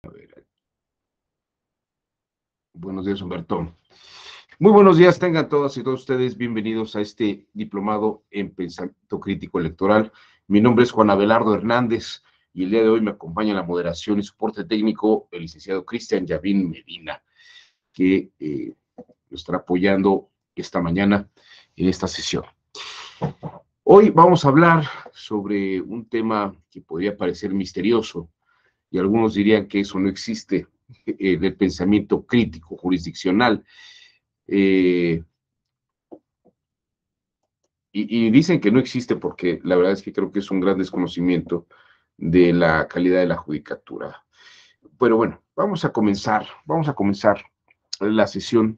A ver, buenos días, Humberto. Muy buenos días, tengan todas y todos ustedes bienvenidos a este diplomado en pensamiento crítico electoral. Mi nombre es Juan Abelardo Hernández y el día de hoy me acompaña en la moderación y soporte técnico el licenciado Cristian Yavín Medina, que nos estará apoyando esta mañana en esta sesión. Hoy vamos a hablar sobre un tema que podría parecer misterioso y algunos dirían que eso no existe, del pensamiento crítico jurisdiccional. Eh, y dicen que no existe porque la verdad es que creo que es un gran desconocimiento de la calidad de la judicatura. Pero bueno, vamos a comenzar la sesión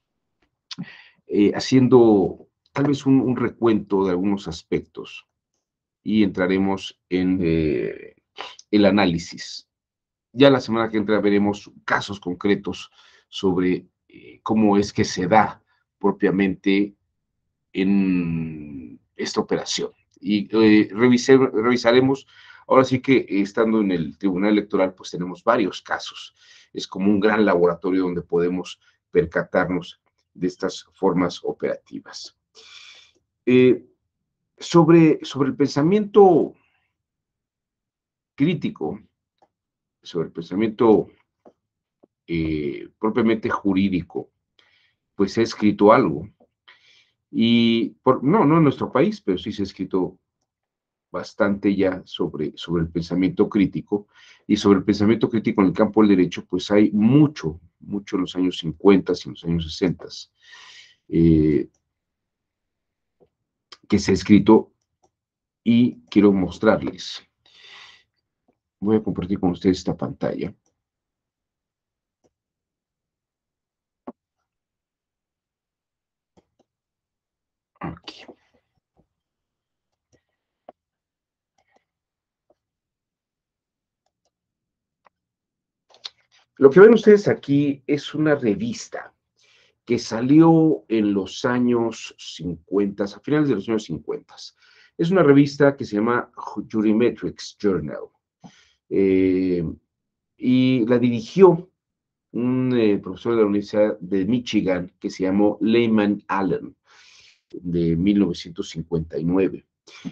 haciendo tal vez un recuento de algunos aspectos y entraremos en el análisis. Ya la semana que entra veremos casos concretos sobre cómo es que se da propiamente en esta operación. Y revisaremos, ahora sí que estando en el Tribunal Electoral, pues tenemos varios casos. Es como un gran laboratorio donde podemos percatarnos de estas formas operativas. Eh, sobre el pensamiento crítico, sobre el pensamiento propiamente jurídico, pues se ha escrito algo. No en nuestro país, pero sí se ha escrito bastante ya sobre el pensamiento crítico, y sobre el pensamiento crítico en el campo del derecho, pues hay mucho en los años 50 y en los años 60, eh, que se ha escrito y quiero mostrarles. Voy a compartir con ustedes esta pantalla. Aquí. Lo que ven ustedes aquí es una revista que salió en los años 50, a finales de los años 50. Es una revista que se llama Jurimetrics Journal, eh, y la dirigió un profesor de la Universidad de Michigan que se llamó Lehman Allen, de 1959.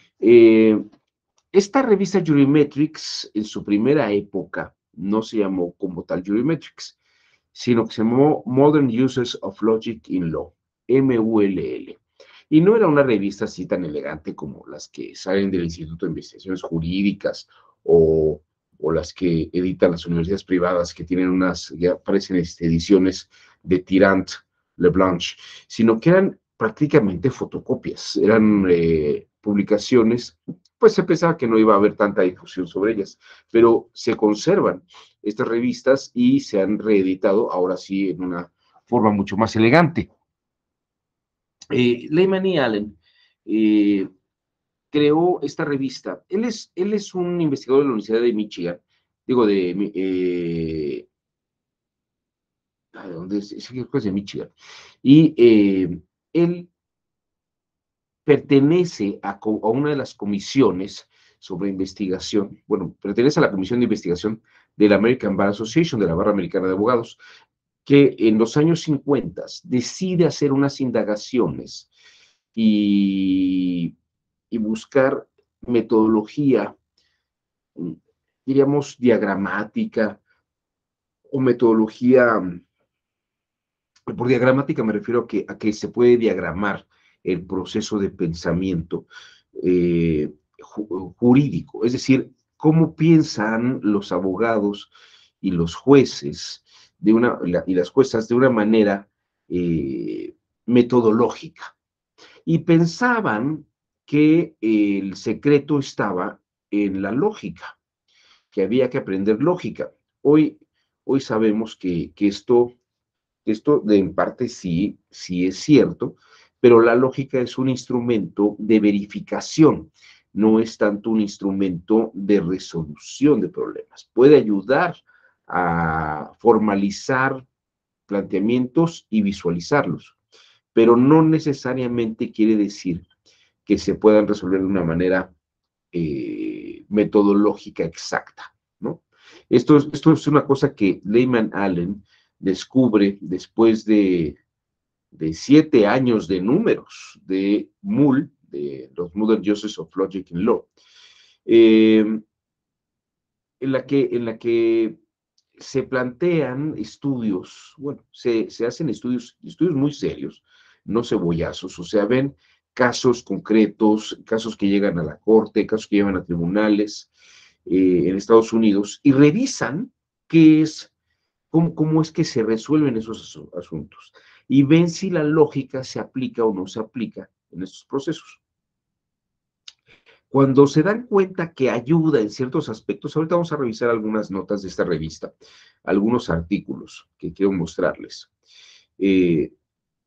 Esta revista Jurimetrics, en su primera época, no se llamó como tal Jurimetrics, sino que se llamó Modern Uses of Logic in Law, MULL. Y no era una revista así tan elegante como las que salen del Instituto de Investigaciones Jurídicas o, o las que editan las universidades privadas, que tienen ya aparecen ediciones de Tirant, Leblanc, sino que eran prácticamente fotocopias, eran publicaciones. Pues se pensaba que no iba a haber tanta difusión sobre ellas, pero se conservan estas revistas y se han reeditado ahora sí en una forma mucho más elegante. Lehman y Allen creó esta revista. Él es un investigador de la Universidad de Michigan, digo, ¿dónde es? Sí, es de Michigan. Y él pertenece a una de las comisiones sobre investigación, bueno, pertenece a la comisión de investigación de la American Bar Association, de la Barra Americana de Abogados, que en los años 50 decide hacer unas indagaciones y, y buscar metodología, diríamos, diagramática o metodología. Por diagramática me refiero a que se puede diagramar el proceso de pensamiento jurídico, es decir, cómo piensan los abogados y los jueces y las juezas de una manera eh, metodológica. Y pensaban que el secreto estaba en la lógica, que había que aprender lógica. Hoy sabemos que esto en parte sí es cierto, pero la lógica es un instrumento de verificación, no es tanto un instrumento de resolución de problemas. Puede ayudar a formalizar planteamientos y visualizarlos, pero no necesariamente quiere decir que se puedan resolver de una manera metodológica exacta, ¿no? Esto es una cosa que Lehman Allen descubre después de 7 años de números de MUL, de los Modern Uses of Logic in Law, eh, en la que se plantean estudios, bueno, se hacen estudios muy serios, no cebollazos, o sea, ven casos concretos, casos que llegan a la corte, casos que llevan a tribunales en Estados Unidos, y revisan qué es, cómo es que se resuelven esos asuntos, y ven si la lógica se aplica o no se aplica en estos procesos. Cuando se dan cuenta que ayuda en ciertos aspectos, ahorita vamos a revisar algunas notas de esta revista, algunos artículos que quiero mostrarles. Eh,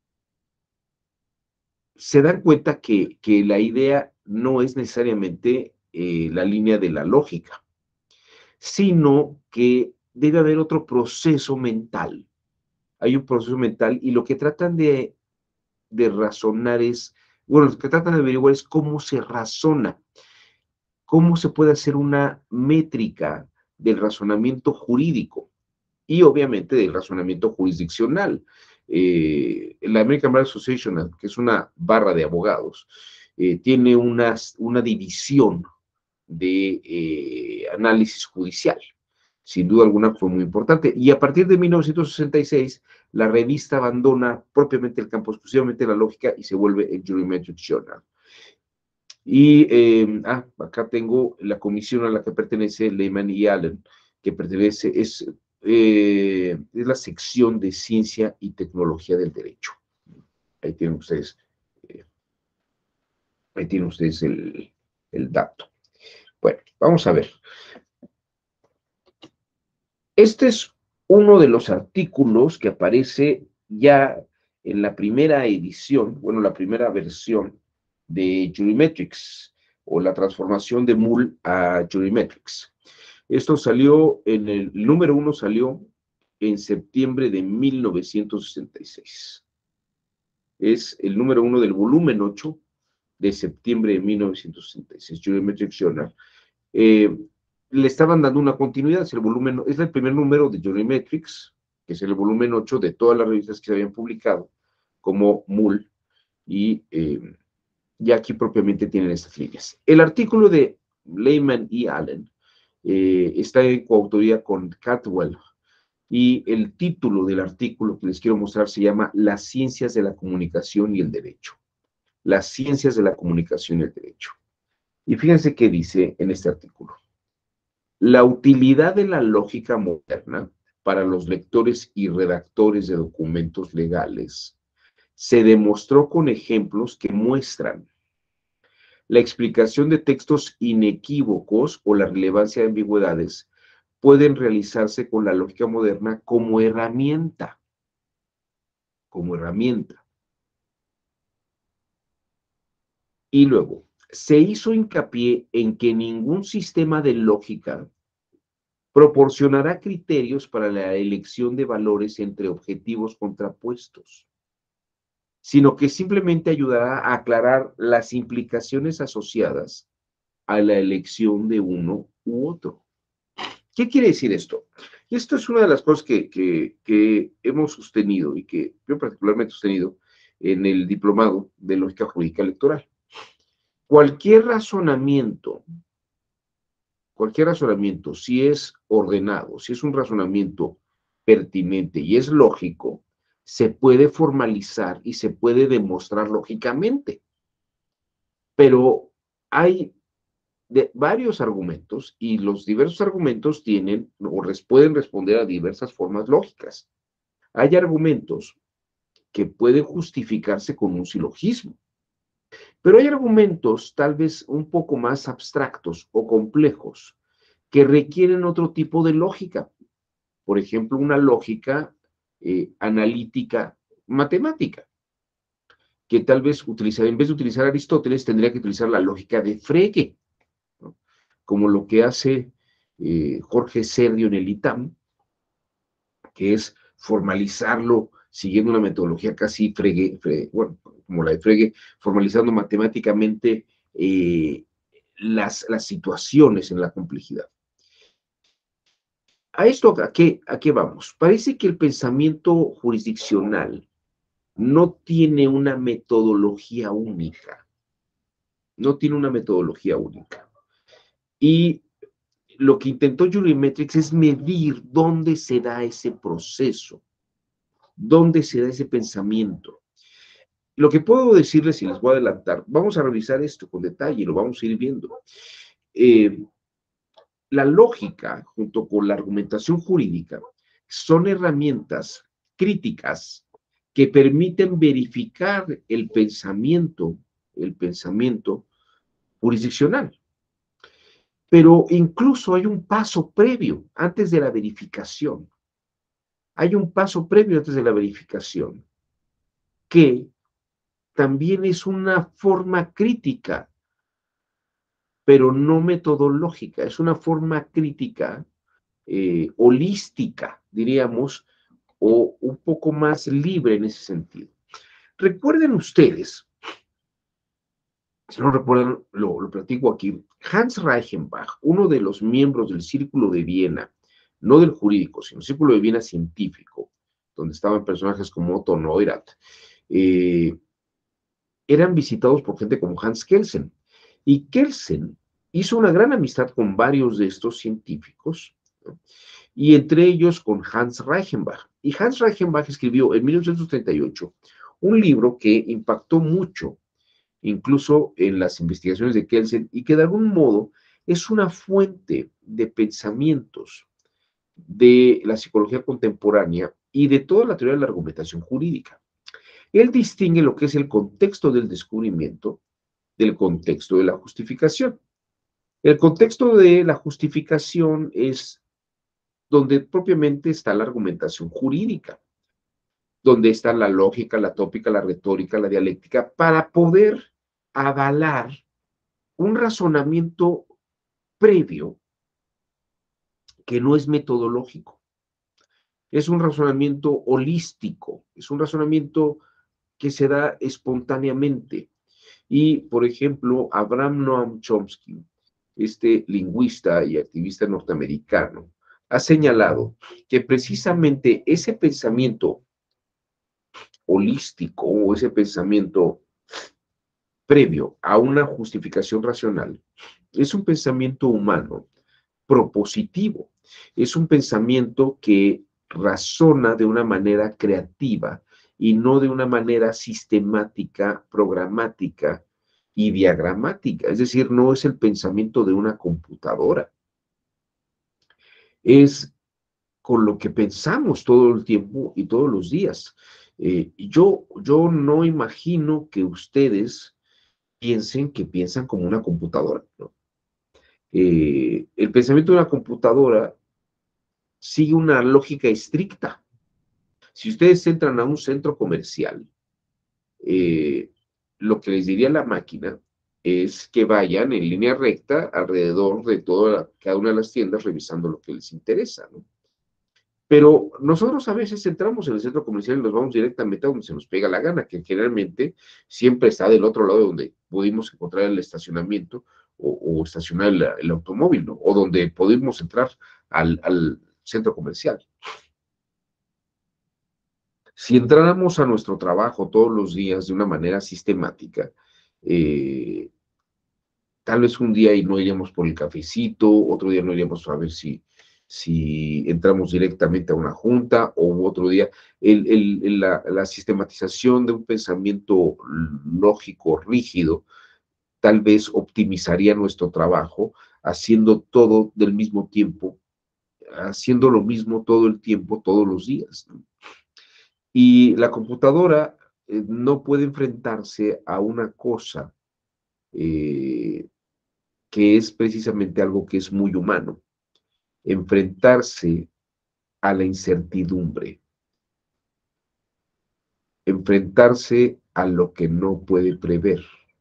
Se dan cuenta que la idea no es necesariamente la línea de la lógica, sino que debe haber otro proceso mental. Hay un proceso mental y lo que tratan de razonar es, bueno, lo que tratan de averiguar es cómo se razona. ¿Cómo se puede hacer una métrica del razonamiento jurídico y obviamente del razonamiento jurisdiccional? La American Bar Association, que es una barra de abogados, tiene una división de análisis judicial. Sin duda alguna fue muy importante. Y a partir de 1966, la revista abandona propiamente el campo, exclusivamente la lógica, y se vuelve el Jurimetric Journal. Y acá tengo la comisión a la que pertenece Lehman y Allen, que pertenece, es la sección de ciencia y tecnología del derecho. Ahí tienen ustedes, eh, ahí tienen ustedes el dato. Bueno, vamos a ver. Este es uno de los artículos que aparece ya en la primera edición, bueno, la primera versión de Jurimetrics, o la transformación de MUL a Jurimetrics. Esto salió el número 1 salió en septiembre de 1966. Es el número 1 del volumen 8 de septiembre de 1966, Jurimetric Journal. Le estaban dando una continuidad, es el primer número de Jurimetrics, que es el volumen 8 de todas las revistas que se habían publicado, como MUL, y aquí propiamente tienen estas líneas. El artículo de Lehman y Allen está en coautoría con Caldwell, y el título del artículo que les quiero mostrar se llama Las ciencias de la comunicación y el derecho. Las ciencias de la comunicación y el derecho. Y fíjense qué dice en este artículo. La utilidad de la lógica moderna para los lectores y redactores de documentos legales se demostró con ejemplos que muestran la explicación de textos inequívocos o la relevancia de ambigüedades pueden realizarse con la lógica moderna como herramienta. Como herramienta. Y luego, se hizo hincapié en que ningún sistema de lógica proporcionará criterios para la elección de valores entre objetivos contrapuestos, sino que simplemente ayudará a aclarar las implicaciones asociadas a la elección de uno u otro. ¿Qué quiere decir esto? Esto es una de las cosas que hemos sostenido y que yo particularmente he sostenido en el diplomado de lógica jurídica electoral. Cualquier razonamiento, si es ordenado, si es un razonamiento pertinente y es lógico, se puede formalizar y se puede demostrar lógicamente. Pero hay varios argumentos y los diversos argumentos tienen o pueden responder a diversas formas lógicas. Hay argumentos que pueden justificarse con un silogismo, pero hay argumentos tal vez un poco más abstractos o complejos que requieren otro tipo de lógica. Por ejemplo, una lógica analítica matemática, que tal vez en vez de utilizar Aristóteles, tendría que utilizar la lógica de Frege, ¿no? Como lo que hace Jorge Serdio en el ITAM, que es formalizarlo siguiendo una metodología casi bueno, como la de Frege, formalizando matemáticamente las situaciones en la complejidad. ¿A qué vamos? Parece que el pensamiento jurisdiccional no tiene una metodología única, no tiene una metodología única. Y lo que intentó Julie Metrics es medir dónde se da ese proceso, dónde se da ese pensamiento. Lo que puedo decirles, y les voy a adelantar, vamos a revisar esto con detalle y lo vamos a ir viendo. Eh, la lógica, junto con la argumentación jurídica, son herramientas críticas que permiten verificar el pensamiento jurisdiccional. Pero incluso hay un paso previo antes de la verificación. Hay un paso previo antes de la verificación que también es una forma crítica, pero no metodológica. Es una forma crítica holística, diríamos, o un poco más libre en ese sentido. Recuerden ustedes, si no recuerdan, lo platico aquí, Hans Reichenbach, uno de los miembros del Círculo de Viena, no del jurídico, sino el Círculo de Viena científico, donde estaban personajes como Otto Neurath, eh, eran visitados por gente como Hans Kelsen. Y Kelsen hizo una gran amistad con varios de estos científicos, ¿no? Y entre ellos con Hans Reichenbach. Y Hans Reichenbach escribió en 1938 un libro que impactó mucho, incluso en las investigaciones de Kelsen, y que de algún modo es una fuente de pensamientos de la psicología contemporánea y de toda la teoría de la argumentación jurídica. Él distingue lo que es el contexto del descubrimiento del contexto de la justificación. El contexto de la justificación es donde propiamente está la argumentación jurídica, donde está la lógica, la tópica, la retórica, la dialéctica, para poder avalar un razonamiento previo que no es metodológico. Es un razonamiento holístico, es un razonamiento que se da espontáneamente. Y, por ejemplo, Abraham Noam Chomsky, este lingüista y activista norteamericano, ha señalado que precisamente ese pensamiento holístico o ese pensamiento previo a una justificación racional es un pensamiento humano propositivo, es un pensamiento que razona de una manera creativa y no de una manera sistemática, programática y diagramática. Es decir, no es el pensamiento de una computadora, es con lo que pensamos todo el tiempo y todos los días. Yo no imagino que ustedes piensen que piensan como una computadora, ¿no? El pensamiento de una computadora sigue una lógica estricta. Si ustedes entran a un centro comercial, eh, lo que les diría la máquina es que vayan en línea recta alrededor de cada una de las tiendas revisando lo que les interesa, ¿no? Pero nosotros a veces entramos en el centro comercial y nos vamos directamente a donde se nos pega la gana, que generalmente siempre está del otro lado de donde pudimos encontrar el estacionamiento o estacionar el automóvil, ¿no? O donde pudimos entrar al centro comercial. Si entráramos a nuestro trabajo todos los días de una manera sistemática, eh, tal vez un día y no iríamos por el cafecito, otro día no iríamos a ver si entramos directamente a una junta, o otro día la sistematización de un pensamiento lógico, rígido, tal vez optimizaría nuestro trabajo haciendo todo del mismo tiempo, haciendo lo mismo todo el tiempo, todos los días, ¿no? Y la computadora no puede enfrentarse a una cosa eh, que es precisamente algo que es muy humano, enfrentarse a la incertidumbre, enfrentarse a lo que no puede prever.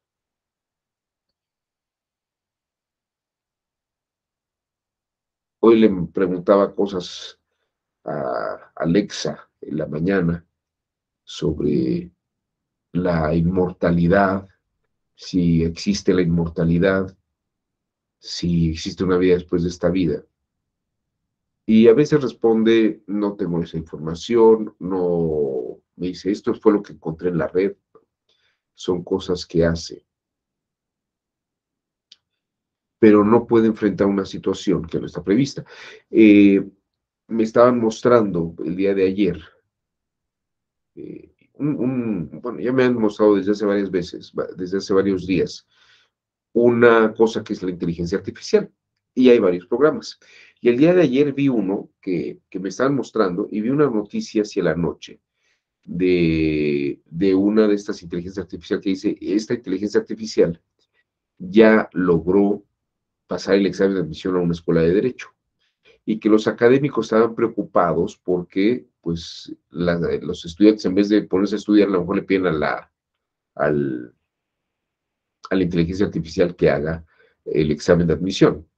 Hoy le preguntaba cosas a Alexa en la mañana sobre la inmortalidad, si existe la inmortalidad, si existe una vida después de esta vida. Y a veces responde, no tengo esa información, no, me dice, esto fue lo que encontré en la red, son cosas que hace, pero no puede enfrentar una situación que no está prevista. Eh, Me estaban mostrando el día de ayer, bueno, ya me han mostrado desde hace varias veces, desde hace varios días, una cosa que es la inteligencia artificial. Y hay varios programas. Y el día de ayer vi uno que me estaban mostrando y vi una noticia hacia la noche de una de estas inteligencias artificiales que dice, esta inteligencia artificial ya logró pasar el examen de admisión a una escuela de derecho y que los académicos estaban preocupados porque pues los estudiantes en vez de ponerse a estudiar a lo mejor le piden al, a la inteligencia artificial que haga el examen de admisión.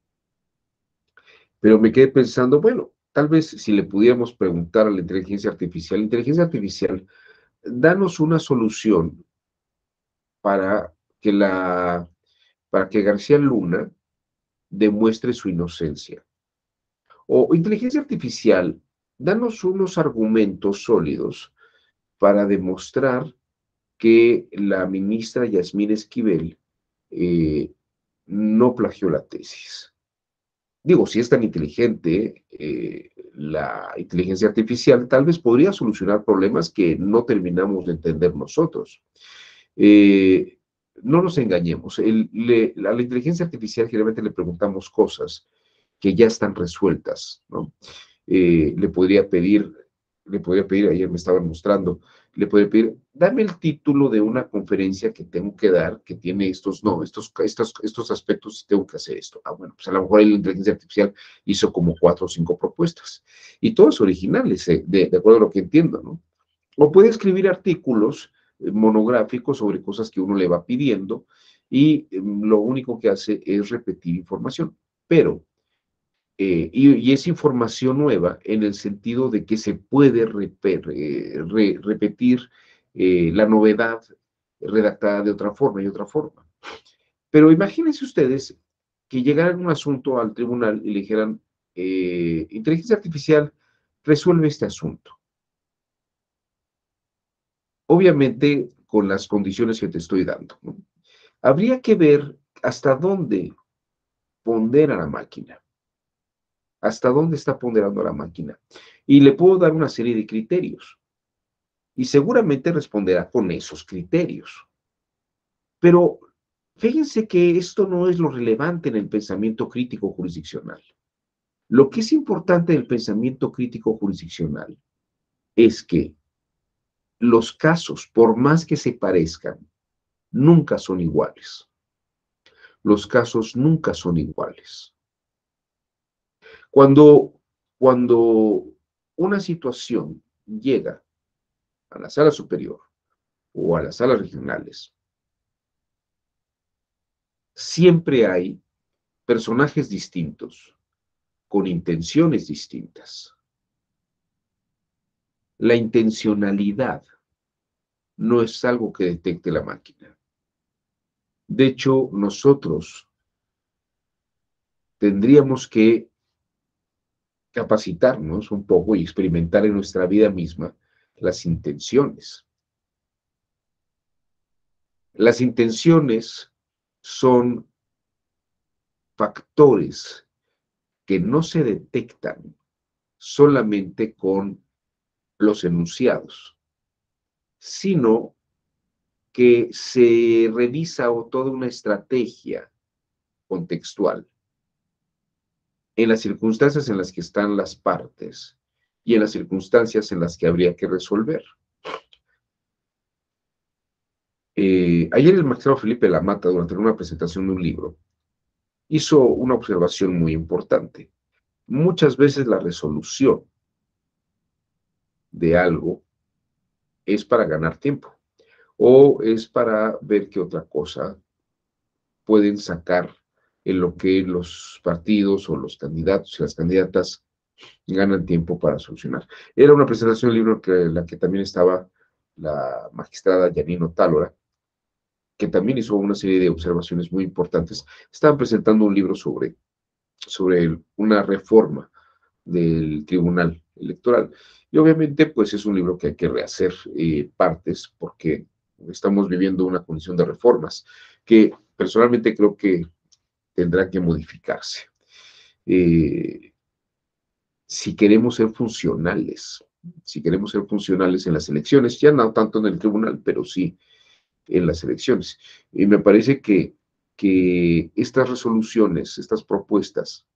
Pero me quedé pensando, bueno, tal vez si le pudiéramos preguntar a la inteligencia artificial, danos una solución para que la para que García Luna demuestre su inocencia. O inteligencia artificial, danos unos argumentos sólidos para demostrar que la ministra Yasmín Esquivel eh, no plagió la tesis. Digo, si es tan inteligente la inteligencia artificial, tal vez podría solucionar problemas que no terminamos de entender nosotros. Eh, no nos engañemos, a la inteligencia artificial generalmente le preguntamos cosas que ya están resueltas, ¿no? Le podría pedir, ayer me estaban mostrando, le podría pedir, dame el título de una conferencia que tengo que dar, que tiene estos, no, estos aspectos y tengo que hacer esto. Ah, bueno, pues a lo mejor ahí la inteligencia artificial hizo como 4 o 5 propuestas. Y todas originales, de acuerdo a lo que entiendo, ¿no? O puede escribir artículos monográficos sobre cosas que uno le va pidiendo y lo único que hace es repetir información. Pero y es información nueva en el sentido de que se puede repetir la novedad redactada de otra forma y otra forma. Pero imagínense ustedes que llegaran un asunto al tribunal y le dijeran, inteligencia artificial, resuelve este asunto. Obviamente con las condiciones que te estoy dando, ¿no? Habría que ver hasta dónde pondera la máquina. Hasta dónde está ponderando la máquina. Y le puedo dar una serie de criterios. Y seguramente responderá con esos criterios. Pero fíjense que esto no es lo relevante en el pensamiento crítico jurisdiccional. Lo que es importante en el pensamiento crítico jurisdiccional es que los casos, por más que se parezcan, nunca son iguales. Los casos nunca son iguales. Cuando, cuando una situación llega a la sala superior o a las salas regionales, siempre hay personajes distintos, con intenciones distintas. La intencionalidad no es algo que detecte la máquina. De hecho, nosotros tendríamos que capacitarnos un poco y experimentar en nuestra vida misma las intenciones. Las intenciones son factores que no se detectan solamente con los enunciados, sino que se revisa toda una estrategia contextual en las circunstancias en las que están las partes y en las circunstancias en las que habría que resolver. Ayer el magistrado Felipe Lamata, durante una presentación de un libro, hizo una observación muy importante. Muchas veces la resolución de algo es para ganar tiempo o es para ver qué otra cosa pueden sacar en lo que los partidos o los candidatos y las candidatas ganan tiempo para solucionar. Era una presentación del libro en la que también estaba la magistrada Yanino Tálora, que también hizo una serie de observaciones muy importantes. Estaban presentando un libro sobre una reforma del Tribunal Electoral. Y obviamente, pues es un libro que hay que rehacer partes porque estamos viviendo una condición de reformas que personalmente creo que tendrá que modificarse. Eh, si queremos ser funcionales, si queremos ser funcionales en las elecciones, ya no tanto en el tribunal, pero sí en las elecciones. Y me parece que estas resoluciones, estas propuestas,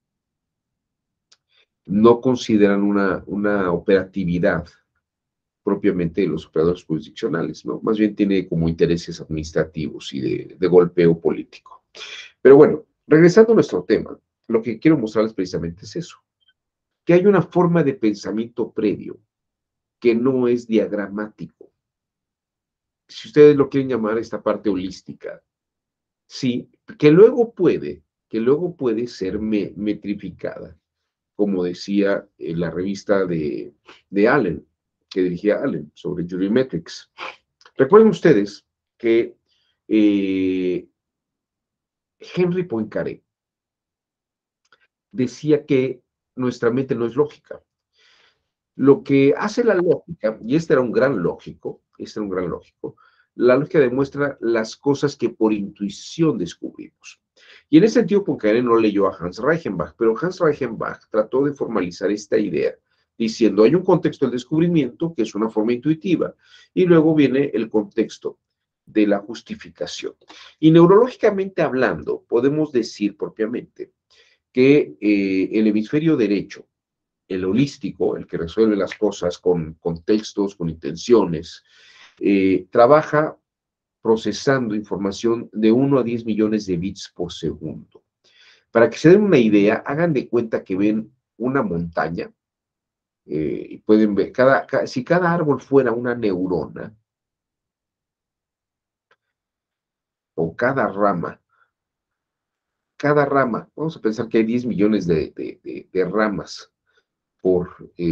no consideran una operatividad propiamente de los operadores jurisdiccionales, ¿no? Más bien tiene como intereses administrativos y de golpeo político. Pero bueno, regresando a nuestro tema, lo que quiero mostrarles precisamente es eso, que hay una forma de pensamiento previo que no es diagramático. Si ustedes lo quieren llamar esta parte holística, sí, que luego puede ser metrificada, como decía en la revista de Allen, que dirigía Allen, sobre Metrics. Recuerden ustedes que Henry Poincaré decía que nuestra mente no es lógica. Lo que hace la lógica, y este era un gran lógico, la lógica demuestra las cosas que por intuición descubrimos. Y en ese sentido, Poincaré no leyó a Hans Reichenbach, pero Hans Reichenbach trató de formalizar esta idea, diciendo, hay un contexto del descubrimiento, que es una forma intuitiva, y luego viene el contexto de la justificación. Y neurológicamente hablando, podemos decir propiamente que el hemisferio derecho, el holístico, el que resuelve las cosas con contextos, con intenciones, trabaja procesando información de 1 a 10 millones de bits por segundo. Para que se den una idea, hagan de cuenta que ven una montaña y pueden ver, si cada árbol fuera una neurona, o cada rama, vamos a pensar que hay 10 millones de ramas por,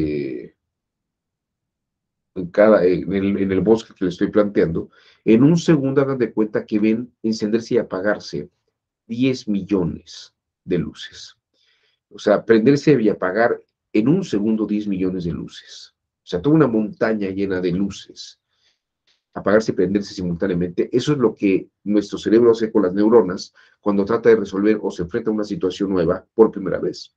en el bosque que le estoy planteando, en un segundo hagan de cuenta que ven encenderse y apagarse 10 millones de luces. O sea, prenderse y apagar en un segundo 10 millones de luces. O sea, toda una montaña llena de luces. Apagarse y prenderse simultáneamente. Eso es lo que nuestro cerebro hace con las neuronas cuando trata de resolver o se enfrenta a una situación nueva por primera vez.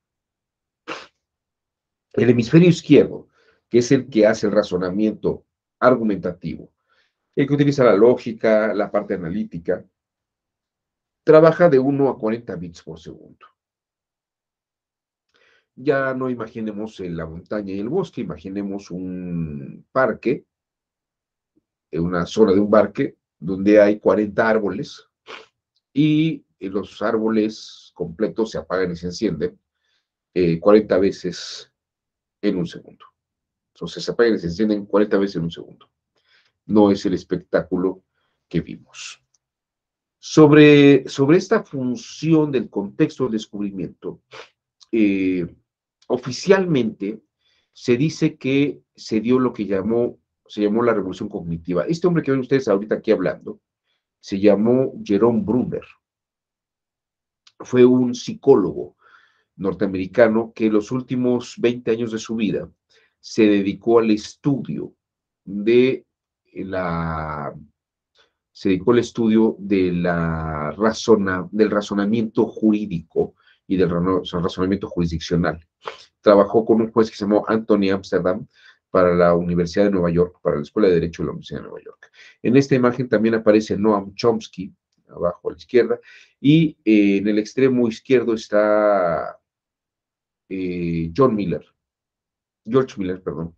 El hemisferio izquierdo, que es el que hace el razonamiento argumentativo, el que utiliza la lógica, la parte analítica, trabaja de 1 a 40 bits por segundo. Ya no imaginemos la montaña y el bosque, imaginemos un parque, una zona de un parque donde hay 40 árboles y los árboles completos se apagan y se encienden 40 veces en un segundo. Entonces se apagan y se encienden 40 veces en un segundo. No es el espectáculo que vimos. Sobre esta función del contexto del descubrimiento, oficialmente se dice que se dio lo que se llamó la revolución cognitiva. Este hombre que ven ustedes ahorita aquí hablando, se llamó Jerome Bruner. Fue un psicólogo norteamericano que los últimos 20 años de su vida se dedicó al estudio de la del razonamiento jurídico y del razonamiento jurisdiccional. Trabajó con un juez que se llamó Anthony Amsterdam para la Universidad de Nueva York, para la Escuela de Derecho de la Universidad de Nueva York. En esta imagen también aparece Noam Chomsky, abajo a la izquierda, y en el extremo izquierdo está George Miller, perdón,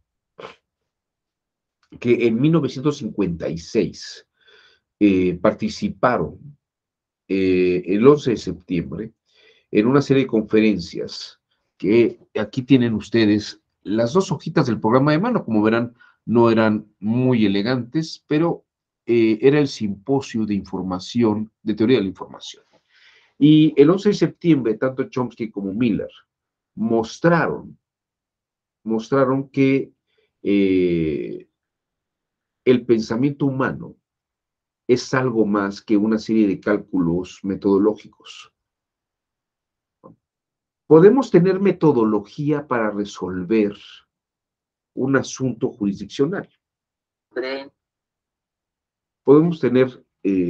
que en 1956 participaron el 11 de septiembre en una serie de conferencias que aquí tienen ustedes las dos hojitas del programa de mano, como verán, no eran muy elegantes, pero era el simposio de información, de teoría de la información. Y el 11 de septiembre, tanto Chomsky como Miller mostraron que el pensamiento humano es algo más que una serie de cálculos metodológicos. Podemos tener metodología para resolver un asunto jurisdiccional. Podemos tener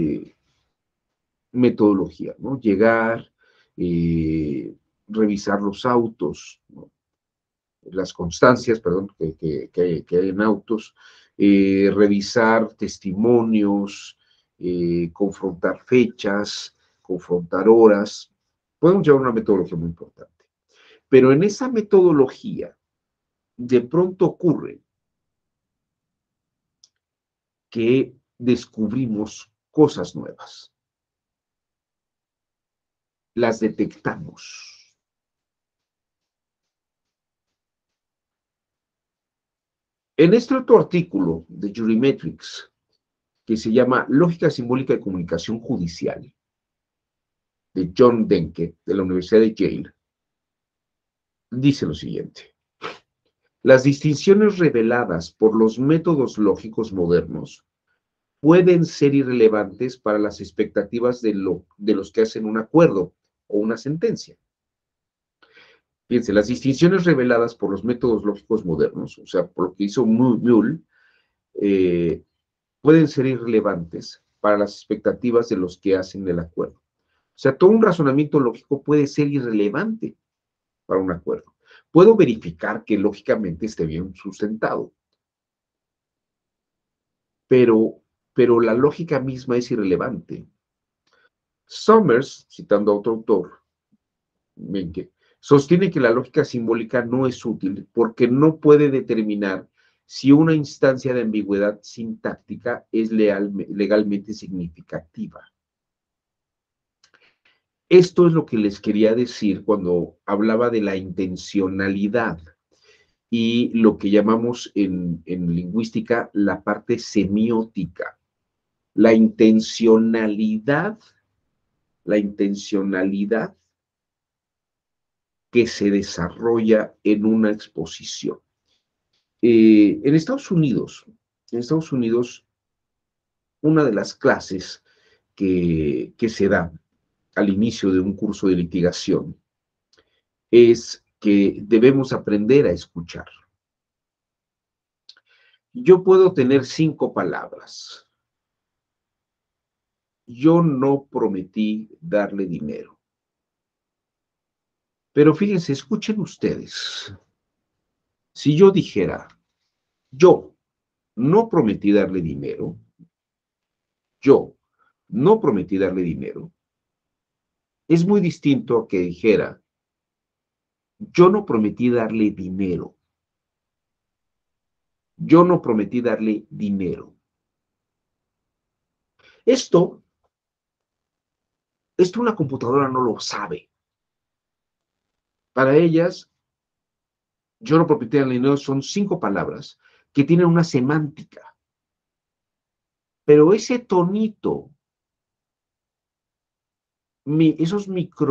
metodología, ¿no? Llegar, revisar los autos, ¿no? Las constancias, perdón, que hay en autos, revisar testimonios, confrontar fechas, confrontar horas. Podemos llevar una metodología muy importante. Pero en esa metodología, de pronto ocurre que descubrimos cosas nuevas. Las detectamos. En este otro artículo de Jurymetrics, que se llama Lógica Simbólica de Comunicación Judicial, de John Denke, de la Universidad de Yale, dice lo siguiente. Las distinciones reveladas por los métodos lógicos modernos pueden ser irrelevantes para las expectativas de los que hacen un acuerdo o una sentencia. Fíjense, las distinciones reveladas por los métodos lógicos modernos, o sea, por lo que hizo Muhl, pueden ser irrelevantes para las expectativas de los que hacen el acuerdo. O sea, todo un razonamiento lógico puede ser irrelevante para un acuerdo. Puedo verificar que lógicamente esté bien sustentado, pero la lógica misma es irrelevante. Summers, citando a otro autor, Menke, sostiene que la lógica simbólica no es útil porque no puede determinar si una instancia de ambigüedad sintáctica es legalmente significativa. Esto es lo que les quería decir cuando hablaba de la intencionalidad y lo que llamamos en lingüística la parte semiótica. La intencionalidad que se desarrolla en una exposición. En Estados Unidos, una de las clases que se da al inicio de un curso de litigación es que debemos aprender a escuchar. Yo puedo tener 5 palabras. Yo no prometí darle dinero. Pero fíjense, escuchen ustedes. Si yo dijera, yo no prometí darle dinero, yo no prometí darle dinero, es muy distinto a que dijera, yo no prometí darle dinero. Yo no prometí darle dinero. Esto una computadora no lo sabe. Para ellas, yo no prometí darle dinero son 5 palabras que tienen una semántica. Pero ese tonito, esos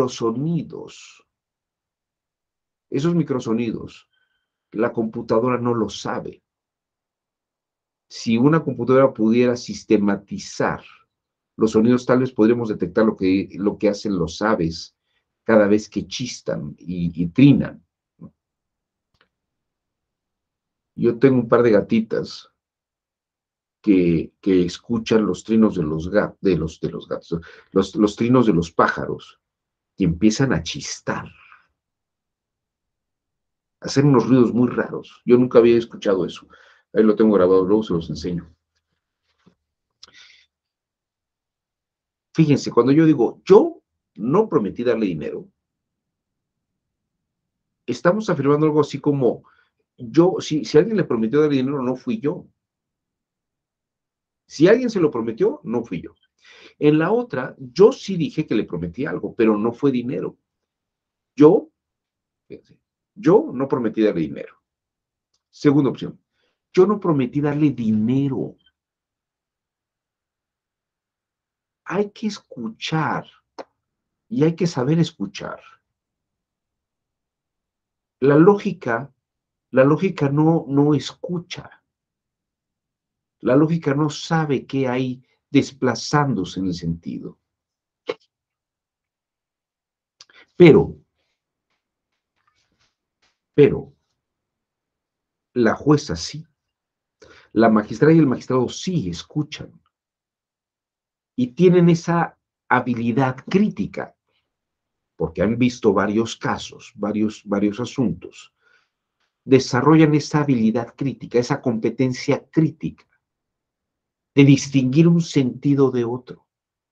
microsonidos, la computadora no lo sabe. Si una computadora pudiera sistematizar los sonidos, tal vez podríamos detectar lo que hacen los aves cada vez que chistan y trinan. Yo tengo un par de gatitas que escuchan los trinos de los gatos, los trinos de los pájaros, y empiezan a chistar, a hacer unos ruidos muy raros. Yo nunca había escuchado eso. Ahí lo tengo grabado, luego se los enseño. Fíjense, cuando yo digo, yo no prometí darle dinero, estamos afirmando algo así como, si alguien le prometió darle dinero, no fui yo. Si alguien se lo prometió, no fui yo. En la otra, yo sí dije que le prometí algo, pero no fue dinero. Yo, fíjense, yo no prometí darle dinero. Segunda opción, yo no prometí darle dinero. Hay que escuchar y hay que saber escuchar. La lógica no escucha. La lógica no sabe qué hay desplazándose en el sentido. Pero pero la jueza sí, la magistrada y el magistrado sí escuchan y tienen esa habilidad crítica, porque han visto varios casos, varios asuntos, desarrollan esa habilidad crítica, esa competencia crítica de distinguir un sentido de otro.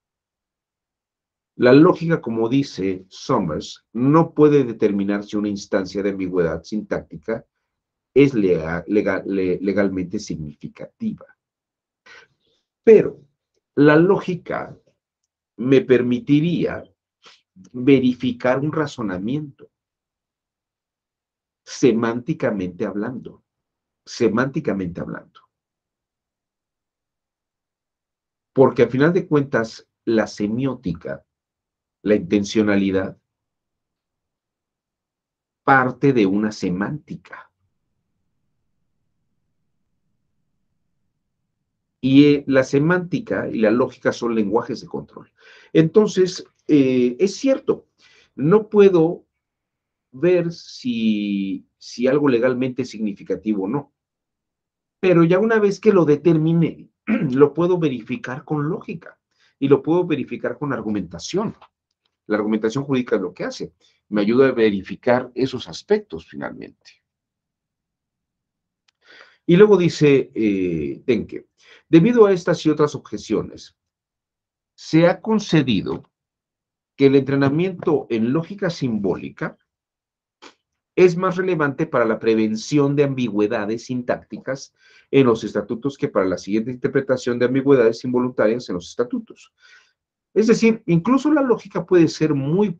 La lógica, como dice Summers, no puede determinar si una instancia de ambigüedad sintáctica es legalmente significativa. Pero la lógica me permitiría verificar un razonamiento, semánticamente hablando, semánticamente hablando. Porque al final de cuentas, la semiótica, la intencionalidad, parte de una semántica. Y la semántica y la lógica son lenguajes de control. Entonces, es cierto, no puedo ver si algo legalmente es significativo o no, pero ya una vez que lo determiné, lo puedo verificar con lógica y lo puedo verificar con argumentación. La argumentación jurídica es lo que hace, me ayuda a verificar esos aspectos finalmente. Y luego dice Tenke, debido a estas y otras objeciones, se ha concedido que el entrenamiento en lógica simbólica es más relevante para la prevención de ambigüedades sintácticas en los estatutos que para la siguiente interpretación de ambigüedades involuntarias en los estatutos. Es decir, incluso la lógica puede ser muy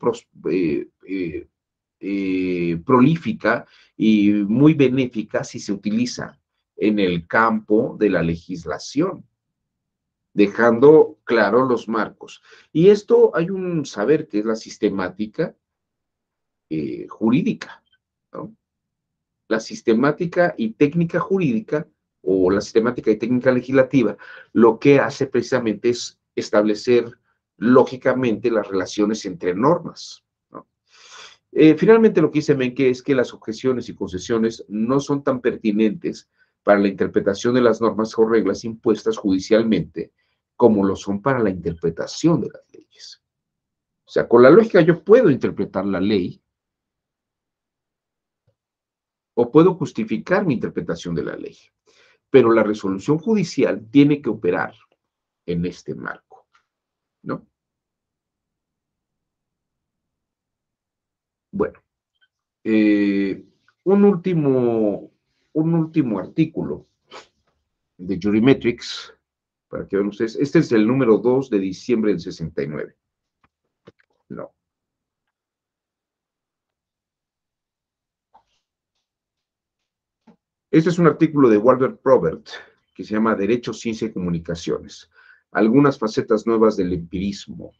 prolífica y muy benéfica si se utiliza en el campo de la legislación, dejando claro los marcos. Y esto hay un saber que es la sistemática jurídica, ¿no? La sistemática y técnica jurídica o la sistemática y técnica legislativa, lo que hace precisamente es establecer lógicamente las relaciones entre normas, ¿no? Finalmente, lo que dice Menke es que las objeciones y concesiones no son tan pertinentes para la interpretación de las normas o reglas impuestas judicialmente como lo son para la interpretación de las leyes. O sea, con la lógica yo puedo interpretar la ley o puedo justificar mi interpretación de la ley, pero la resolución judicial tiene que operar en este marco, ¿no? Bueno, eh, un último, un último artículo de Jurymetrics, para que vean ustedes. Este es el número 2 de diciembre del 69. No. Este es un artículo de Walter Probert que se llama Derecho, Ciencia y Comunicaciones. Algunas facetas nuevas del empirismo.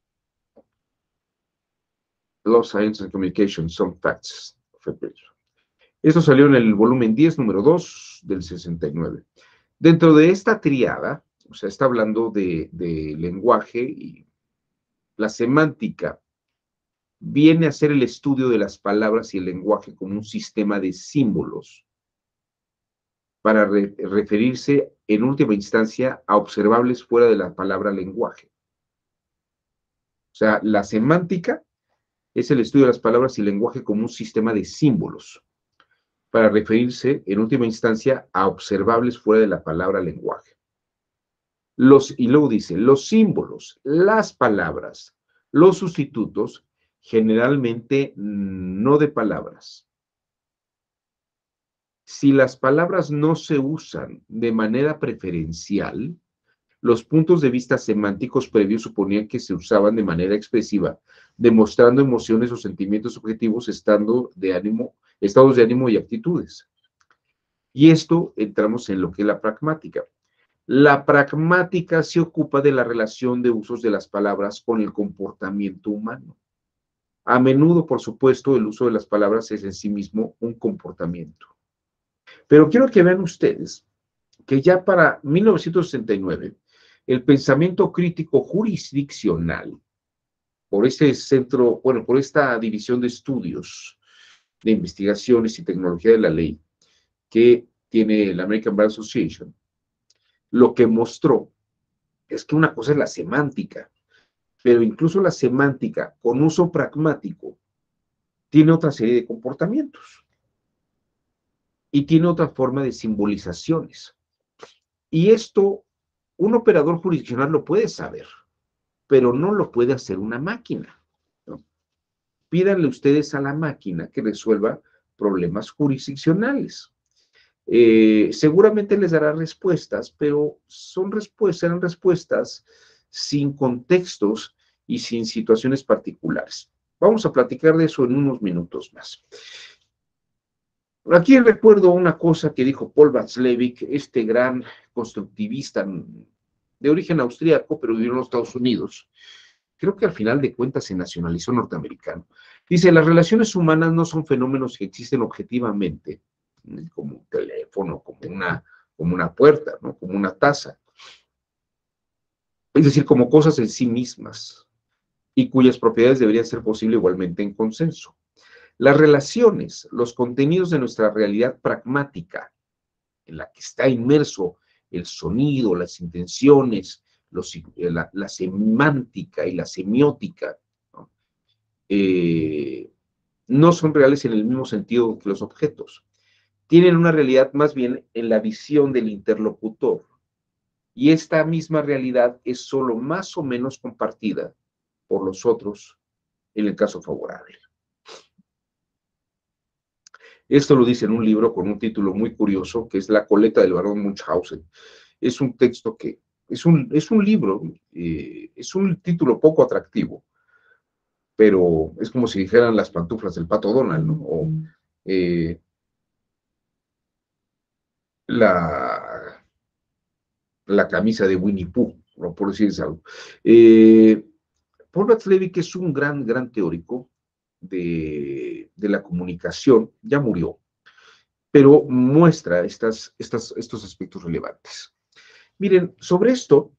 Law, Science and Communication, Some Facts of Empiricism. Esto salió en el volumen 10, número 2 del 69. Dentro de esta triada, o sea, está hablando de lenguaje y la semántica viene a ser el estudio de las palabras y el lenguaje como un sistema de símbolos para referirse en última instancia a observables fuera de la palabra lenguaje. O sea, la semántica es el estudio de las palabras y el lenguaje como un sistema de símbolos para referirse en última instancia a observables fuera de la palabra lenguaje. Y luego dice, los símbolos, las palabras, los sustitutos, generalmente no de palabras. Si las palabras no se usan de manera preferencial, los puntos de vista semánticos previos suponían que se usaban de manera expresiva, demostrando emociones o sentimientos objetivos, estados de ánimo y actitudes. Y esto entramos en lo que es la pragmática. La pragmática se ocupa de la relación de usos de las palabras con el comportamiento humano. A menudo, por supuesto, el uso de las palabras es en sí mismo un comportamiento. Pero quiero que vean ustedes que ya para 1969, el pensamiento crítico jurisdiccional, por este centro, bueno, por esta división de estudios de Investigaciones y Tecnología de la Ley que tiene la American Bar Association, lo que mostró es que una cosa es la semántica, pero incluso la semántica con uso pragmático tiene otra serie de comportamientos y tiene otra forma de simbolizaciones. Y esto, un operador jurisdiccional lo puede saber, pero no lo puede hacer una máquina, ¿no? Pídanle ustedes a la máquina que resuelva problemas jurisdiccionales. Seguramente les dará respuestas, pero serán respuestas sin contextos y sin situaciones particulares. Vamos a platicar de eso en unos minutos más. Aquí recuerdo una cosa que dijo Paul Václavic, este gran constructivista de origen austríaco, pero vivió en los Estados Unidos. Creo que al final de cuentas se nacionalizó norteamericano. Dice, las relaciones humanas no son fenómenos que existen objetivamente, como un teléfono, como una puerta, ¿no? Como una taza. Es decir, como cosas en sí mismas y cuyas propiedades deberían ser posibles igualmente en consenso. Las relaciones, los contenidos de nuestra realidad pragmática, en la que está inmerso el sonido, las intenciones, la semántica y la semiótica, ¿no? No son reales en el mismo sentido que los objetos. Tienen una realidad más bien en la visión del interlocutor. Y esta misma realidad es solo más o menos compartida por los otros en el caso favorable. Esto lo dice en un libro con un título muy curioso, que es La coleta del barón Munchausen. Es un texto que, es un libro, es un título poco atractivo, pero es como si dijeran las pantuflas del Pato Donald, ¿no? O eh, la, la camisa de Winnie Pooh, ¿no? Por decirles algo. Paul Václavic es un gran teórico de la comunicación, ya murió, pero muestra estos aspectos relevantes. Miren, sobre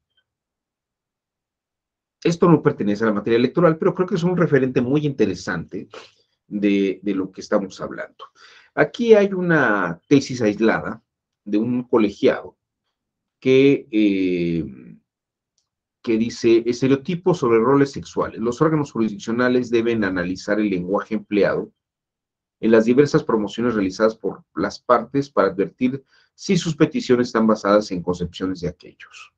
esto no pertenece a la materia electoral, pero creo que es un referente muy interesante de lo que estamos hablando. Aquí hay una tesis aislada de un colegiado que dice estereotipos sobre roles sexuales. Los órganos jurisdiccionales deben analizar el lenguaje empleado en las diversas promociones realizadas por las partes para advertir si sus peticiones están basadas en concepciones de aquellos.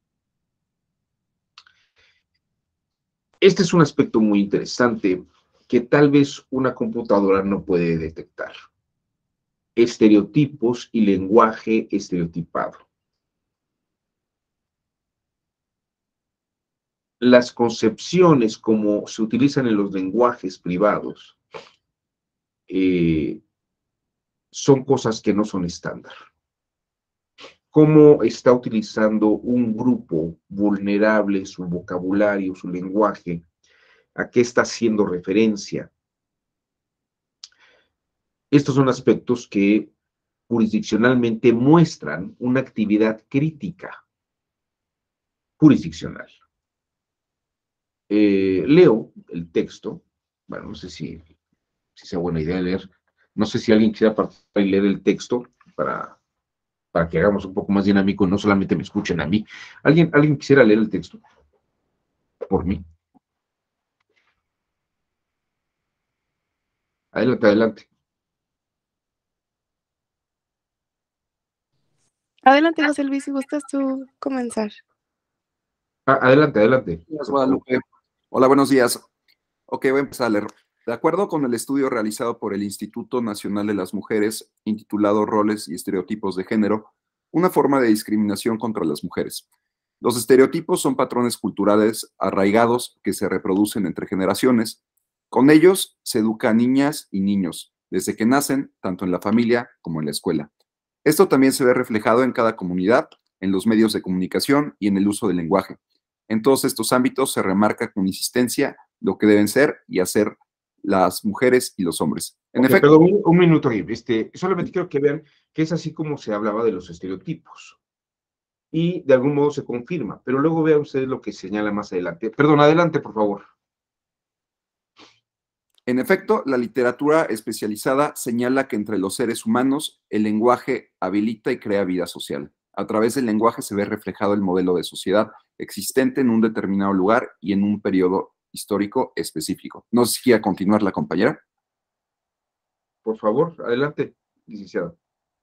Este es un aspecto muy interesante que tal vez una computadora no puede detectar. Estereotipos y lenguaje estereotipado. Las concepciones como se utilizan en los lenguajes privados son cosas que no son estándar. Cómo está utilizando un grupo vulnerable su vocabulario, su lenguaje, a qué está haciendo referencia. Estos son aspectos que jurisdiccionalmente muestran una actividad crítica jurisdiccional. Leo el texto, bueno, no sé si sea buena idea leer, no sé si alguien quisiera participar y leer el texto para que hagamos un poco más dinámico y no solamente me escuchen a mí. ¿Alguien quisiera leer el texto por mí? Adelante, adelante. Adelante, José Luis, si gustas tú comenzar. Adelante, adelante. Gracias, Guadalupe. Hola, buenos días. Ok, voy a empezar a leer. De acuerdo con el estudio realizado por el Instituto Nacional de las Mujeres, intitulado Roles y Estereotipos de Género, una forma de discriminación contra las mujeres. Los estereotipos son patrones culturales arraigados que se reproducen entre generaciones. Con ellos se educa a niñas y niños, desde que nacen, tanto en la familia como en la escuela. Esto también se ve reflejado en cada comunidad, en los medios de comunicación y en el uso del lenguaje. En todos estos ámbitos se remarca con insistencia lo que deben ser y hacer las mujeres y los hombres. En efecto, perdón, un minuto ahí. Solamente quiero que vean que es así como se hablaba de los estereotipos. Y de algún modo se confirma, pero luego vean ustedes lo que señala más adelante. Perdón, adelante, por favor. En efecto, la literatura especializada señala que entre los seres humanos el lenguaje habilita y crea vida social. A través del lenguaje se ve reflejado el modelo de sociedad existente en un determinado lugar y en un periodo histórico específico. No sé si quiere continuar la compañera. Por favor, adelante, licenciada.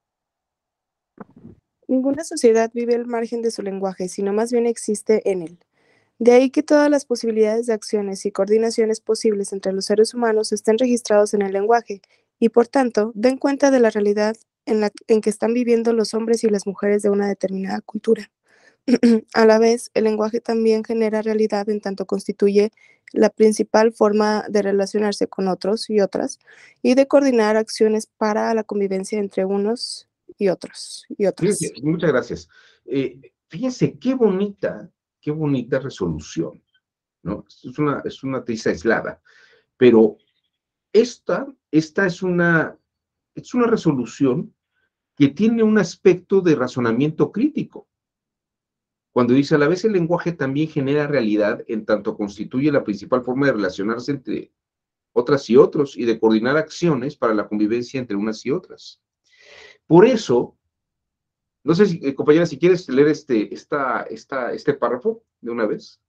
Ninguna sociedad vive al margen de su lenguaje, sino más bien existe en él. De ahí que todas las posibilidades de acciones y coordinaciones posibles entre los seres humanos estén registrados en el lenguaje y, por tanto, den cuenta de la realidad en que están viviendo los hombres y las mujeres de una determinada cultura. A la vez, el lenguaje también genera realidad en tanto constituye la principal forma de relacionarse con otros y otras y de coordinar acciones para la convivencia entre unos y otros y Fíjense, otras. muchas gracias. Fíjense qué bonita resolución, ¿no? Es una tesis aislada, pero esta es una resolución que tiene un aspecto de razonamiento crítico. Cuando dice, a la vez el lenguaje también genera realidad en tanto constituye la principal forma de relacionarse entre otras y otros y de coordinar acciones para la convivencia entre unas y otras. Por eso, no sé si, compañera, si quieres leer este párrafo de una vez.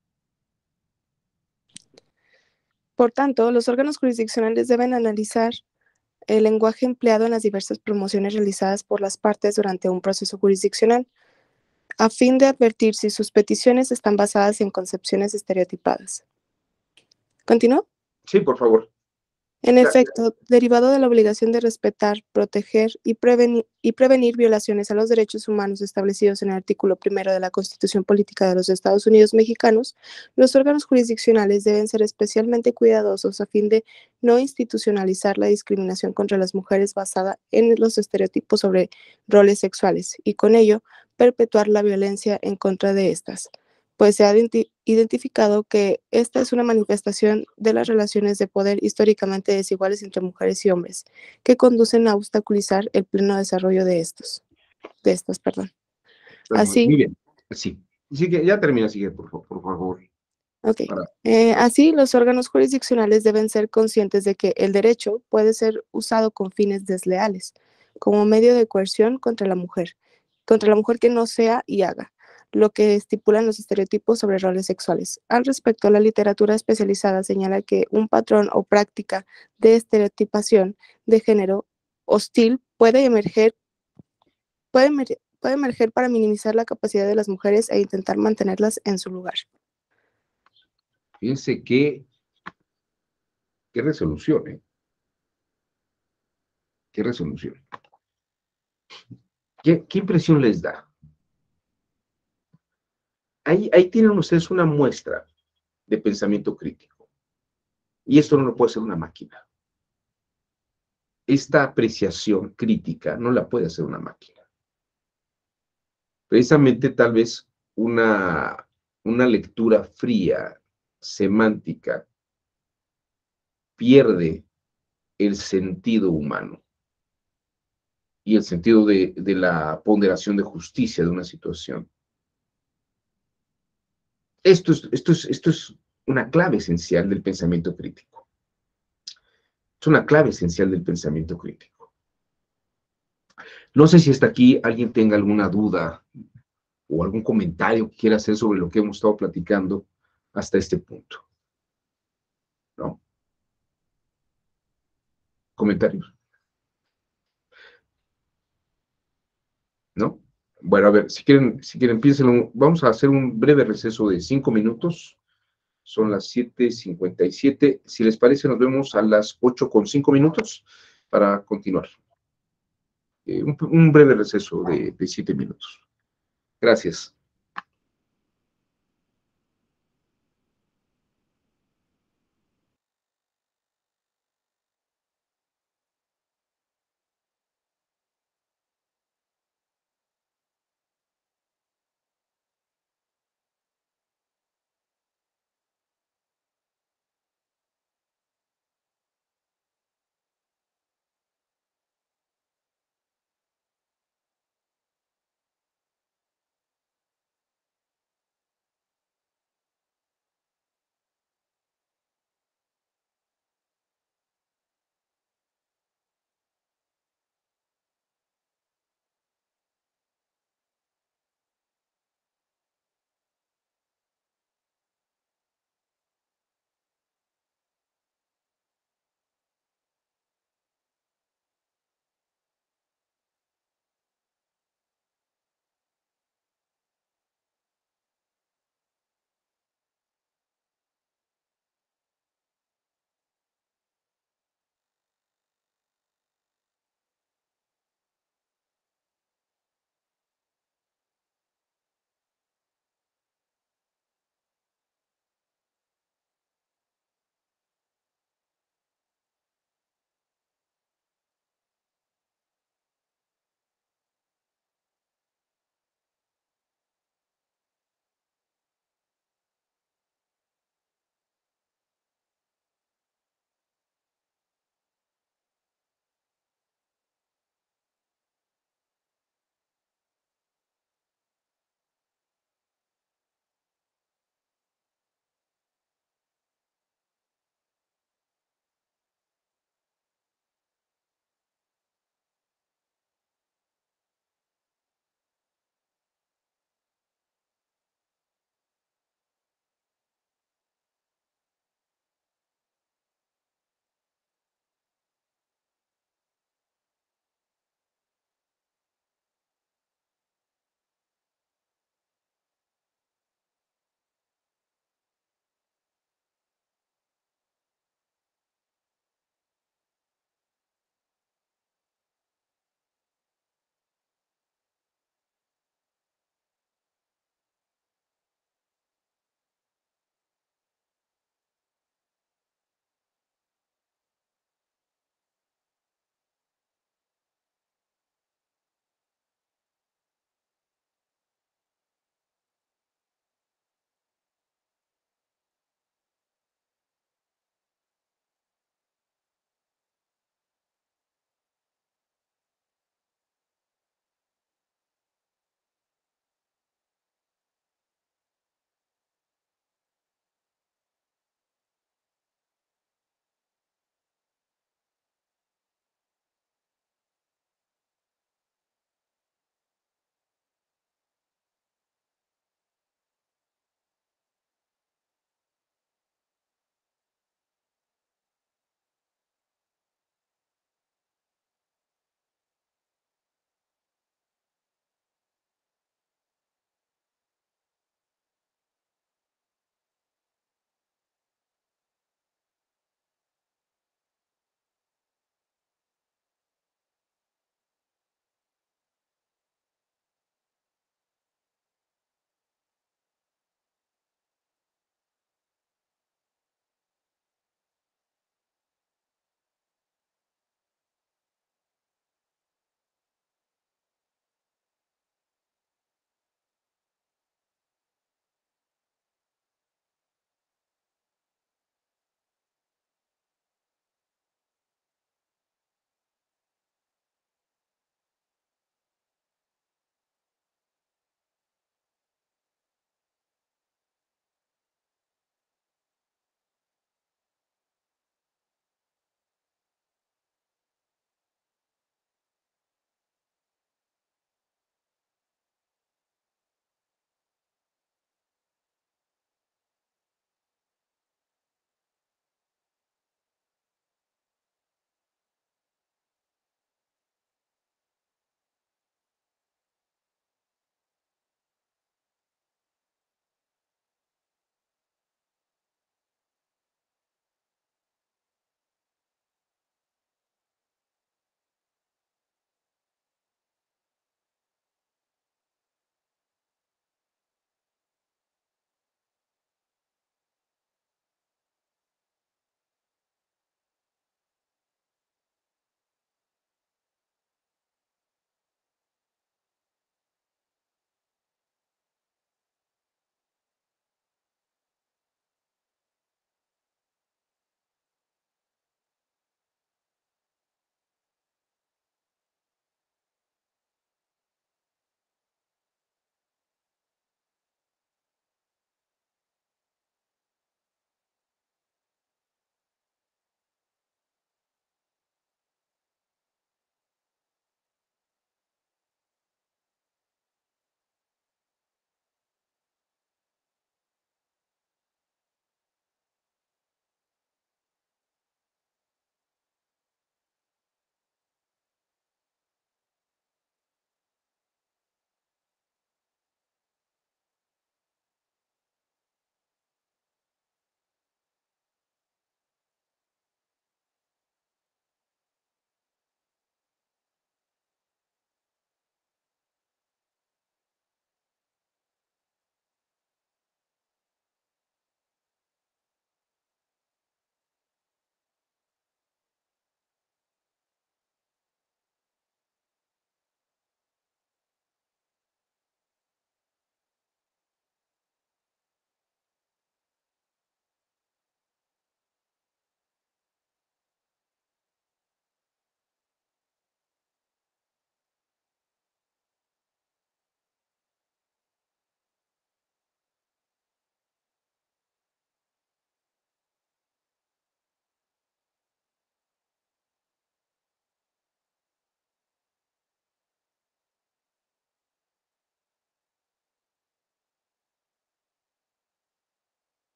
Por tanto, los órganos jurisdiccionales deben analizar el lenguaje empleado en las diversas promociones realizadas por las partes durante un proceso jurisdiccional, a fin de advertir si sus peticiones están basadas en concepciones estereotipadas. ¿Continúo? Sí, por favor. En Ya, efecto, derivado de la obligación de respetar, proteger y prevenir violaciones a los derechos humanos establecidos en el artículo primero de la Constitución Política de los Estados Unidos Mexicanos, los órganos jurisdiccionales deben ser especialmente cuidadosos a fin de no institucionalizar la discriminación contra las mujeres basada en los estereotipos sobre roles sexuales y con ello perpetuar la violencia en contra de estas, pues se ha identificado que esta es una manifestación de las relaciones de poder históricamente desiguales entre mujeres y hombres, que conducen a obstaculizar el pleno desarrollo de estas, perdón. muy Así, bien. Sí. Sí que ya termina, sigue, por favor. ok. Para, Así, los órganos jurisdiccionales deben ser conscientes de que el derecho puede ser usado con fines desleales, como medio de coerción contra la mujer que no sea y haga lo que estipulan los estereotipos sobre roles sexuales. Al respecto, la literatura especializada señala que un patrón o práctica de estereotipación de género hostil puede emerger para minimizar la capacidad de las mujeres e intentar mantenerlas en su lugar. fíjense qué resolución, ¿eh? Qué resolución. ¿Qué impresión les da? Ahí tienen ustedes una muestra de pensamiento crítico. Y esto no lo puede hacer una máquina. Esta apreciación crítica no la puede hacer una máquina. Precisamente tal vez una lectura fría, semántica, pierde el sentido humano y el sentido de la ponderación de justicia de una situación. Esto es una clave esencial del pensamiento crítico. Es una clave esencial del pensamiento crítico. No sé si hasta aquí alguien tenga alguna duda o algún comentario que quiera hacer sobre lo que hemos estado platicando hasta este punto, ¿no? ¿Comentarios? ¿No? Bueno, a ver, si quieren, piénsenlo. Vamos a hacer un breve receso de 5 minutos. Son las 7:57. Si les parece, nos vemos a las 8:05 para continuar. Un breve receso de 7 minutos. Gracias.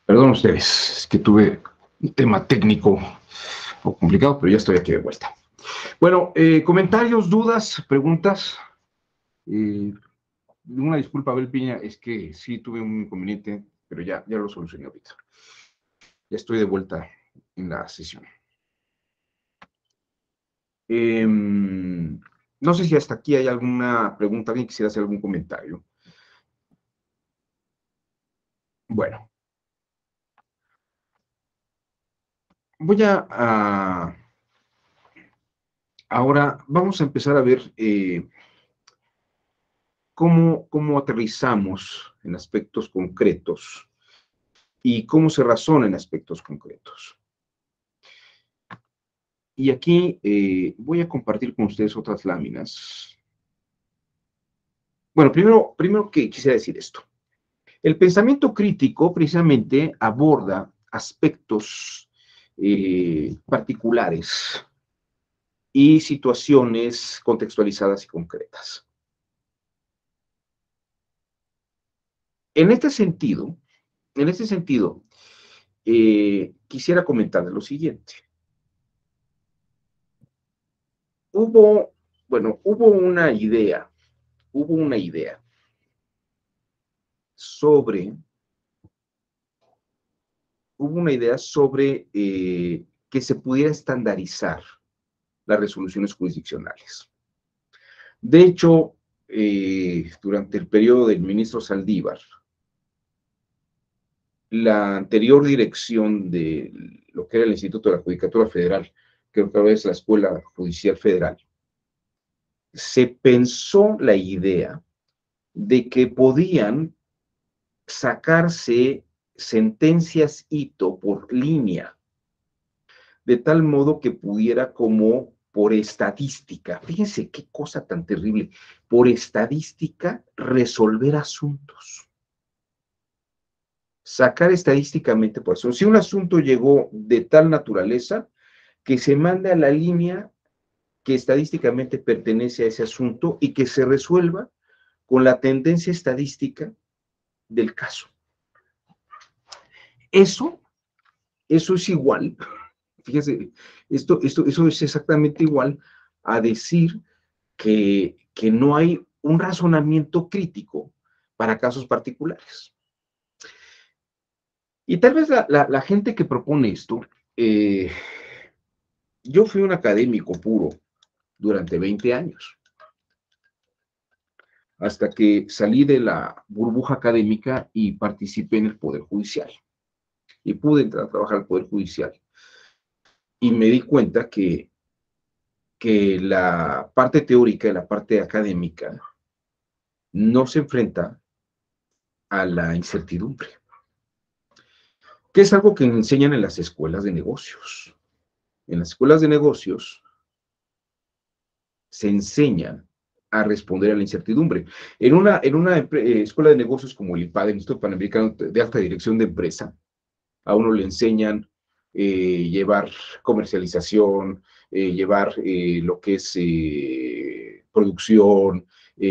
Perdón ustedes, es que tuve un tema técnico un poco complicado, pero ya estoy aquí de vuelta. Bueno, comentarios, dudas, preguntas. Una disculpa, Abel Piña, es que sí tuve un inconveniente, pero ya lo solucioné ahorita. Ya estoy de vuelta en la sesión. No sé si hasta aquí hay alguna pregunta, alguien quisiera hacer algún comentario. Bueno, voy ahora vamos a empezar a ver cómo aterrizamos en aspectos concretos y cómo se razona en aspectos concretos. Y aquí voy a compartir con ustedes otras láminas. Bueno, primero que quisiera decir esto. El pensamiento crítico precisamente aborda aspectos particulares y situaciones contextualizadas y concretas. En este sentido, quisiera comentarles lo siguiente. Hubo una idea sobre que se pudiera estandarizar las resoluciones jurisdiccionales. De hecho, durante el periodo del ministro Saldívar, la anterior dirección de lo que era el Instituto de la Judicatura Federal, creo que ahora es la Escuela Judicial Federal, se pensó la idea de que podían sacarse sentencias hito por línea, de tal modo que pudiera como por estadística, fíjense qué cosa tan terrible, por estadística resolver asuntos. Sacar estadísticamente por eso. Si un asunto llegó de tal naturaleza, que se mande a la línea que estadísticamente pertenece a ese asunto y que se resuelva con la tendencia estadística del caso. Eso es igual, fíjense, eso es exactamente igual a decir que no hay un razonamiento crítico para casos particulares. Y tal vez la gente que propone esto, yo fui un académico puro durante 20 años, hasta que salí de la burbuja académica y participé en el Poder Judicial. Y pude entrar a trabajar al Poder Judicial. Y me di cuenta que la parte teórica y la parte académica no se enfrenta a la incertidumbre, que es algo que enseñan en las escuelas de negocios. En las escuelas de negocios se enseña a responder a la incertidumbre. En una escuela de negocios como el IPAD, el Instituto Panamericano de Alta Dirección de Empresa, a uno le enseñan llevar comercialización, llevar lo que es producción,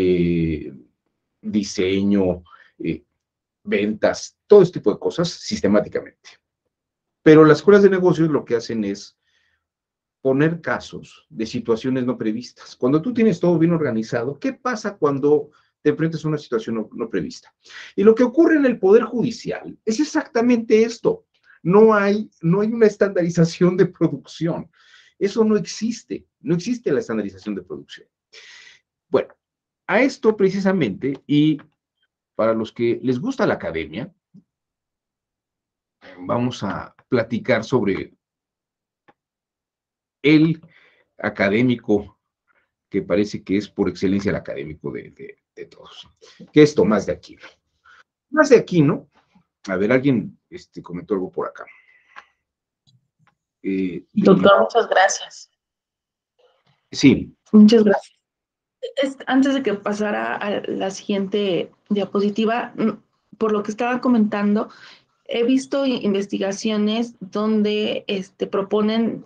diseño, ventas, todo este tipo de cosas sistemáticamente. Pero las escuelas de negocios lo que hacen es poner casos de situaciones no previstas. Cuando tú tienes todo bien organizado, ¿qué pasa cuando te enfrentas a una situación no prevista? Y lo que ocurre en el Poder Judicial es exactamente esto. No hay una estandarización de producción. Eso no existe la estandarización de producción. Bueno, a esto precisamente, y para los que les gusta la academia, vamos a platicar sobre el académico que parece que es por excelencia el académico de todos, que es Tomás de Aquino. Tomás de Aquino, a ver, alguien comentó algo por acá. Doctor, muchas gracias. Sí. Muchas gracias. Antes de que pasara a la siguiente diapositiva, por lo que estaba comentando, he visto investigaciones donde proponen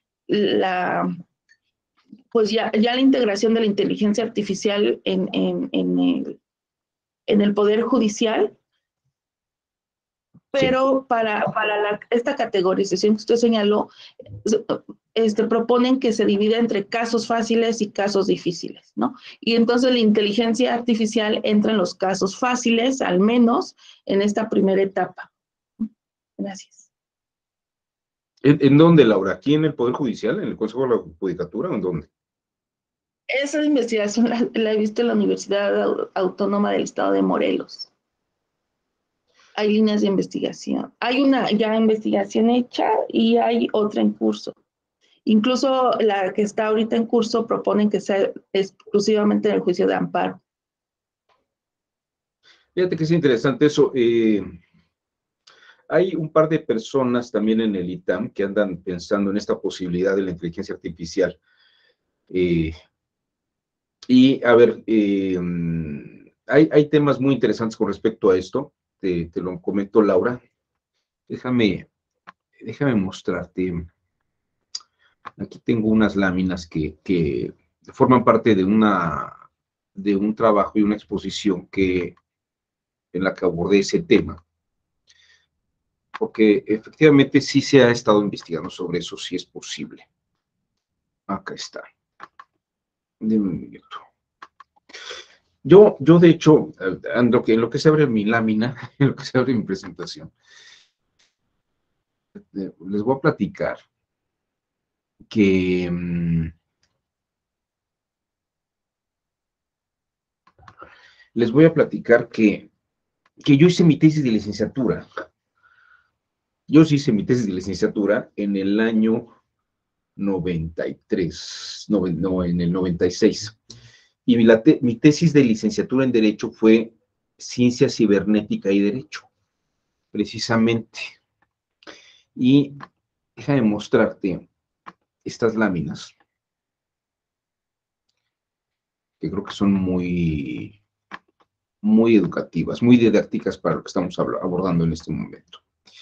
pues ya la integración de la inteligencia artificial en el Poder Judicial. pero para esta categorización que usted señaló, proponen que se divida entre casos fáciles y casos difíciles, ¿no? Y entonces la inteligencia artificial entra en los casos fáciles, al menos en esta primera etapa. Gracias. ¿En dónde, Laura? ¿Aquí en el Poder Judicial, en el Consejo de la Judicatura o en dónde? Esa investigación la he visto en la Universidad Autónoma del Estado de Morelos. Hay líneas de investigación. Hay una ya investigación hecha y hay otra en curso. Incluso la que está ahorita en curso proponen que sea exclusivamente en el juicio de amparo. Fíjate que es interesante eso. Hay un par de personas también en el ITAM que andan pensando en esta posibilidad de la inteligencia artificial. Y a ver, hay temas muy interesantes con respecto a esto. Te lo comento, Laura. Déjame mostrarte. Aquí tengo unas láminas que forman parte de un trabajo y una exposición en la que abordé ese tema. Porque efectivamente sí se ha estado investigando sobre eso, si es posible. Acá está. Deme un minuto. Yo de hecho, en lo que se abre mi lámina, en lo que se abre mi presentación, les voy a platicar que yo hice mi tesis de licenciatura. Yo sí hice mi tesis de licenciatura en el año 93, no, en el 96. Y mi tesis de licenciatura en Derecho fue Ciencia Cibernética y Derecho, precisamente. Y déjame mostrarte estas láminas, que creo que son muy educativas, muy didácticas para lo que estamos abordando en este momento.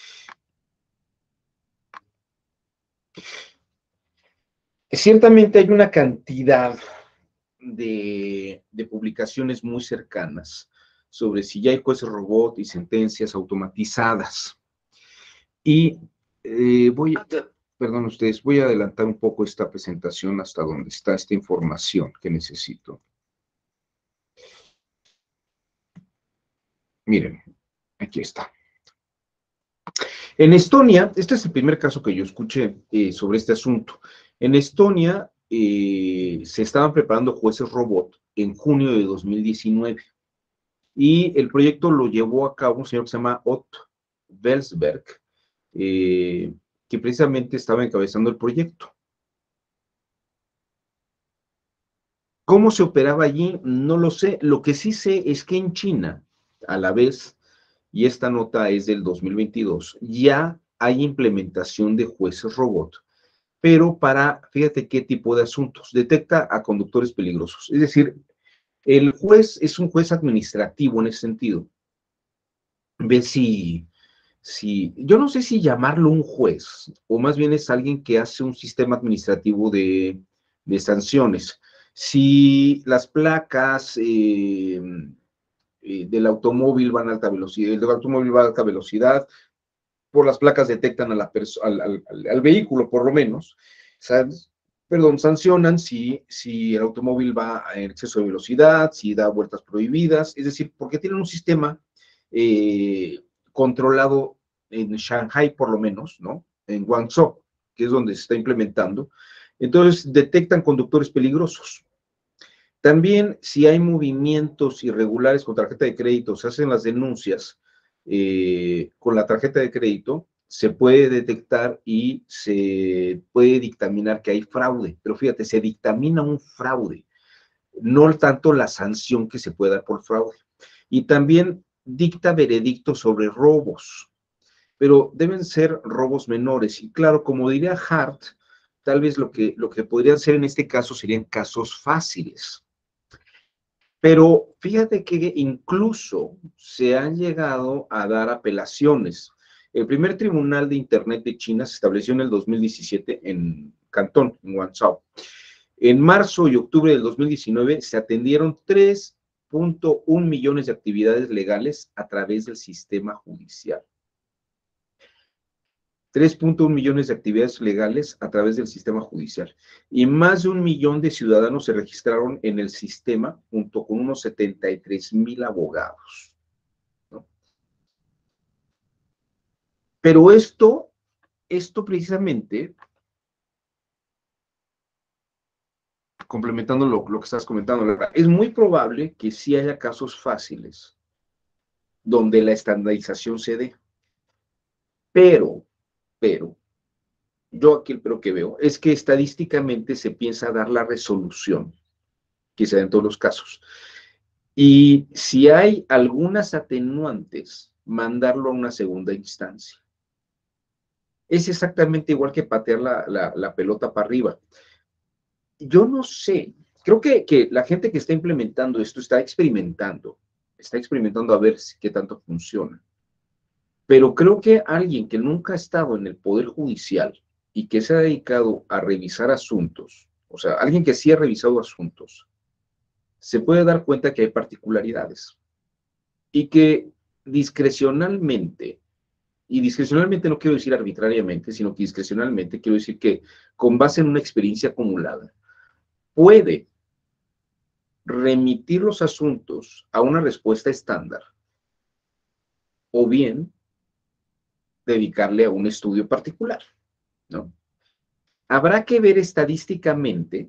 Ciertamente hay una cantidad de publicaciones muy cercanas sobre si ya hay jueces robot y sentencias automatizadas. Y perdón ustedes, voy a adelantar un poco esta presentación hasta donde está esta información que necesito. Miren, aquí está. En Estonia, este es el primer caso que yo escuché sobre este asunto. En Estonia se estaban preparando jueces robot en junio de 2019 y el proyecto lo llevó a cabo un señor que se llama Ott Welsberg, que precisamente estaba encabezando el proyecto. ¿Cómo se operaba allí? No lo sé. Lo que sí sé es que en China, a la vez, y esta nota es del 2022, ya hay implementación de jueces robot, pero fíjate qué tipo de asuntos, detecta a conductores peligrosos. Es decir, el juez es un juez administrativo en ese sentido. Ve si yo no sé si llamarlo un juez, o más bien es alguien que hace un sistema administrativo de sanciones. Si las placas del automóvil van a alta velocidad, el automóvil va a alta velocidad, por las placas detectan al vehículo, por lo menos, ¿sabes? Perdón, sancionan si el automóvil va en exceso de velocidad, si da vueltas prohibidas, es decir, porque tienen un sistema controlado en Shanghai, por lo menos, ¿no? En Guangzhou, que es donde se está implementando. Entonces, detectan conductores peligrosos. También, si hay movimientos irregulares con tarjeta de crédito, se hacen las denuncias con la tarjeta de crédito, se puede detectar y se puede dictaminar que hay fraude. Pero fíjate, se dictamina un fraude, no tanto la sanción que se puede dar por fraude. Y también dicta veredicto sobre robos, pero deben ser robos menores. Y claro, como diría Hart, tal vez lo que podrían ser en este caso serían casos fáciles. Pero fíjate que incluso se han llegado a dar apelaciones. El primer tribunal de Internet de China se estableció en el 2017 en Cantón, en Guangzhou. En marzo y octubre del 2019 se atendieron 3.1 millones de actividades legales a través del sistema judicial. 3.1 millones de actividades legales a través del sistema judicial. Y más de 1 millón de ciudadanos se registraron en el sistema, junto con unos 73,000 abogados, ¿no? Pero esto precisamente, complementando lo que estás comentando, Laura, es muy probable que sí haya casos fáciles donde la estandarización se dé. Pero, yo aquí el pero que veo es que estadísticamente se piensa dar la resolución que se da en todos los casos. Y si hay algunas atenuantes, mandarlo a una segunda instancia. Es exactamente igual que patear la pelota para arriba. Yo no sé, creo que la gente que está implementando esto está experimentando a ver qué tanto funciona. Pero creo que alguien que nunca ha estado en el Poder Judicial y que se ha dedicado a revisar asuntos, o sea, alguien que sí ha revisado asuntos, se puede dar cuenta que hay particularidades y que discrecionalmente, y discrecionalmente no quiero decir arbitrariamente, sino que discrecionalmente quiero decir que con base en una experiencia acumulada, puede remitir los asuntos a una respuesta estándar o bien dedicarle a un estudio particular, ¿no? Habrá que ver estadísticamente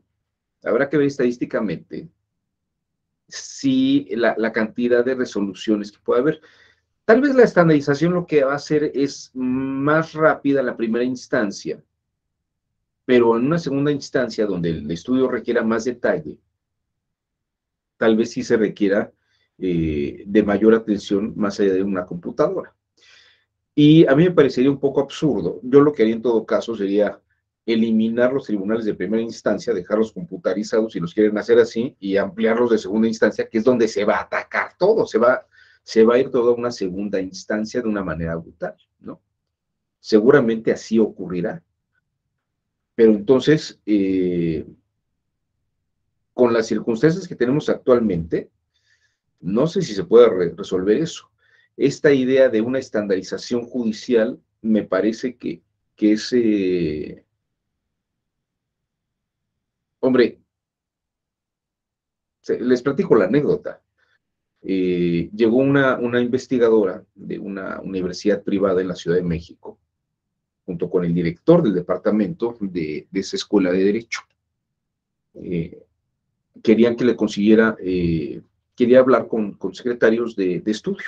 si la cantidad de resoluciones que puede haber. Tal vez la estandarización lo que va a hacer es más rápida la primera instancia, pero en una segunda instancia donde el estudio requiera más detalle, tal vez sí se requiera de mayor atención más allá de una computadora. Y a mí me parecería un poco absurdo. Yo lo que haría en todo caso sería eliminar los tribunales de primera instancia, dejarlos computarizados si los quieren hacer así, y ampliarlos de segunda instancia, que es donde se va a atacar todo, se va a ir todo a una segunda instancia de una manera brutal, ¿no? Seguramente así ocurrirá. Pero entonces, con las circunstancias que tenemos actualmente, no sé si se puede resolver eso. Esta idea de una estandarización judicial me parece que es, hombre, les platico la anécdota. Llegó una investigadora de una universidad privada en la Ciudad de México, junto con el director del departamento de esa escuela de Derecho. Querían que le consiguiera, quería hablar con secretarios de estudio.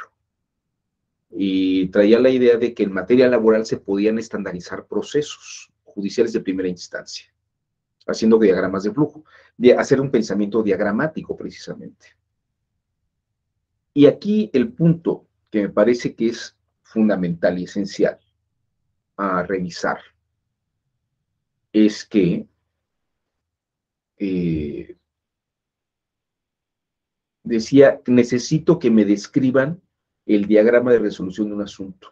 Y traía la idea de que en materia laboral se podían estandarizar procesos judiciales de primera instancia, haciendo diagramas de flujo, de hacer un pensamiento diagramático precisamente. Y aquí el punto que me parece que es fundamental y esencial a revisar es que decía, necesito que me describan el diagrama de resolución de un asunto.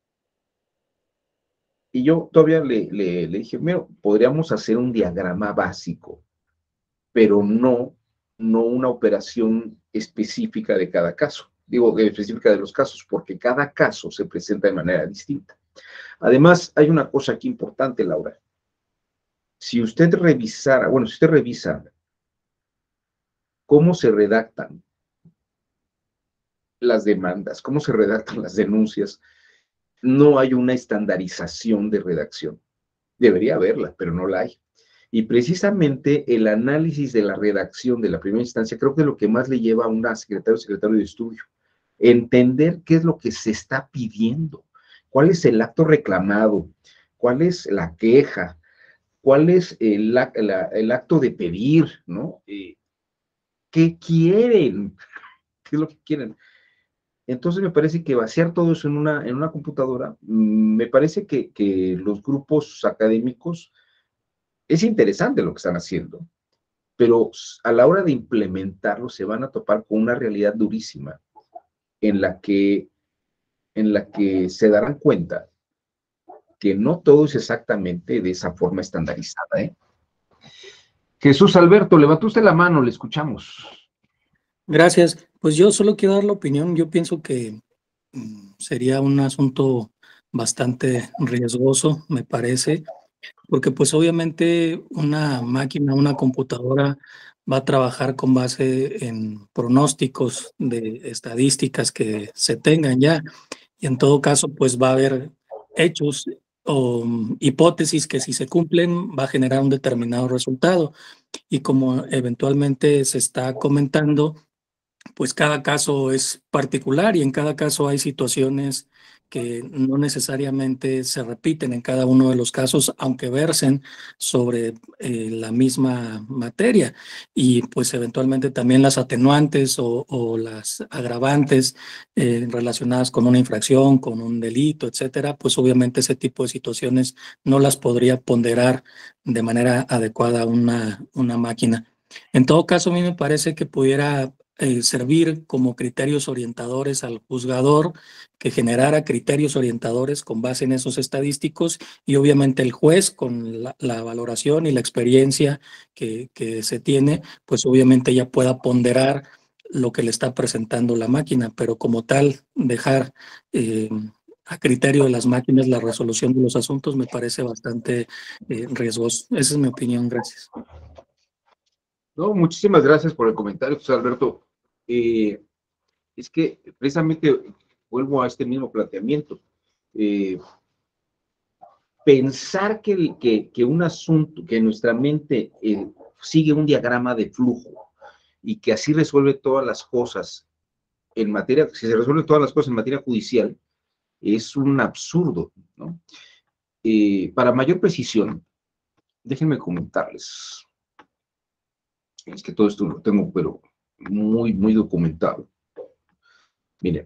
Y yo todavía le dije, mira, podríamos hacer un diagrama básico, pero no una operación específica de cada caso. Digo, específica de los casos, porque cada caso se presenta de manera distinta. Además, hay una cosa aquí importante, Laura. Si usted revisa cómo se redactan las demandas, cómo se redactan las denuncias, no hay una estandarización de redacción. Debería haberla, pero no la hay. Y precisamente el análisis de la redacción de la primera instancia creo que es lo que más le lleva a una secretario de estudio. Entender qué es lo que se está pidiendo, cuál es el acto reclamado, cuál es la queja, cuál es el acto de pedir, ¿no? ¿Qué quieren? ¿Qué es lo que quieren? Entonces me parece que vaciar todo eso en una computadora, me parece que los grupos académicos, es interesante lo que están haciendo, pero a la hora de implementarlo se van a topar con una realidad durísima en la que se darán cuenta que no todo es exactamente de esa forma estandarizada, ¿eh? Jesús Alberto, levantó usted la mano, le escuchamos. Gracias. Pues yo solo quiero dar la opinión. Yo pienso que sería un asunto bastante riesgoso, me parece, porque pues obviamente una máquina, una computadora va a trabajar con base en pronósticos de estadísticas que se tengan ya, y en todo caso pues va a haber hechos o hipótesis que si se cumplen va a generar un determinado resultado. Y como eventualmente se está comentando, pues cada caso es particular y en cada caso hay situaciones que no necesariamente se repiten en cada uno de los casos, aunque versen sobre la misma materia. Y pues eventualmente también las atenuantes o las agravantes relacionadas con una infracción, con un delito, etcétera, pues obviamente ese tipo de situaciones no las podría ponderar de manera adecuada una máquina. En todo caso, a mí me parece que pudiera servir como criterios orientadores al juzgador, que generara criterios orientadores con base en esos estadísticos, y obviamente el juez con la valoración y la experiencia que se tiene, pues obviamente ya pueda ponderar lo que le está presentando la máquina, pero como tal, dejar a criterio de las máquinas la resolución de los asuntos me parece bastante riesgoso. Esa es mi opinión. Gracias. No, muchísimas gracias por el comentario, José Alberto. Es que precisamente vuelvo a este mismo planteamiento. Pensar que un asunto, que nuestra mente sigue un diagrama de flujo y que así resuelve todas las cosas en materia, si se resuelven todas las cosas en materia judicial, es un absurdo, ¿no? Para mayor precisión, déjenme comentarles. Es que todo esto lo tengo, pero muy, muy documentado. Miren,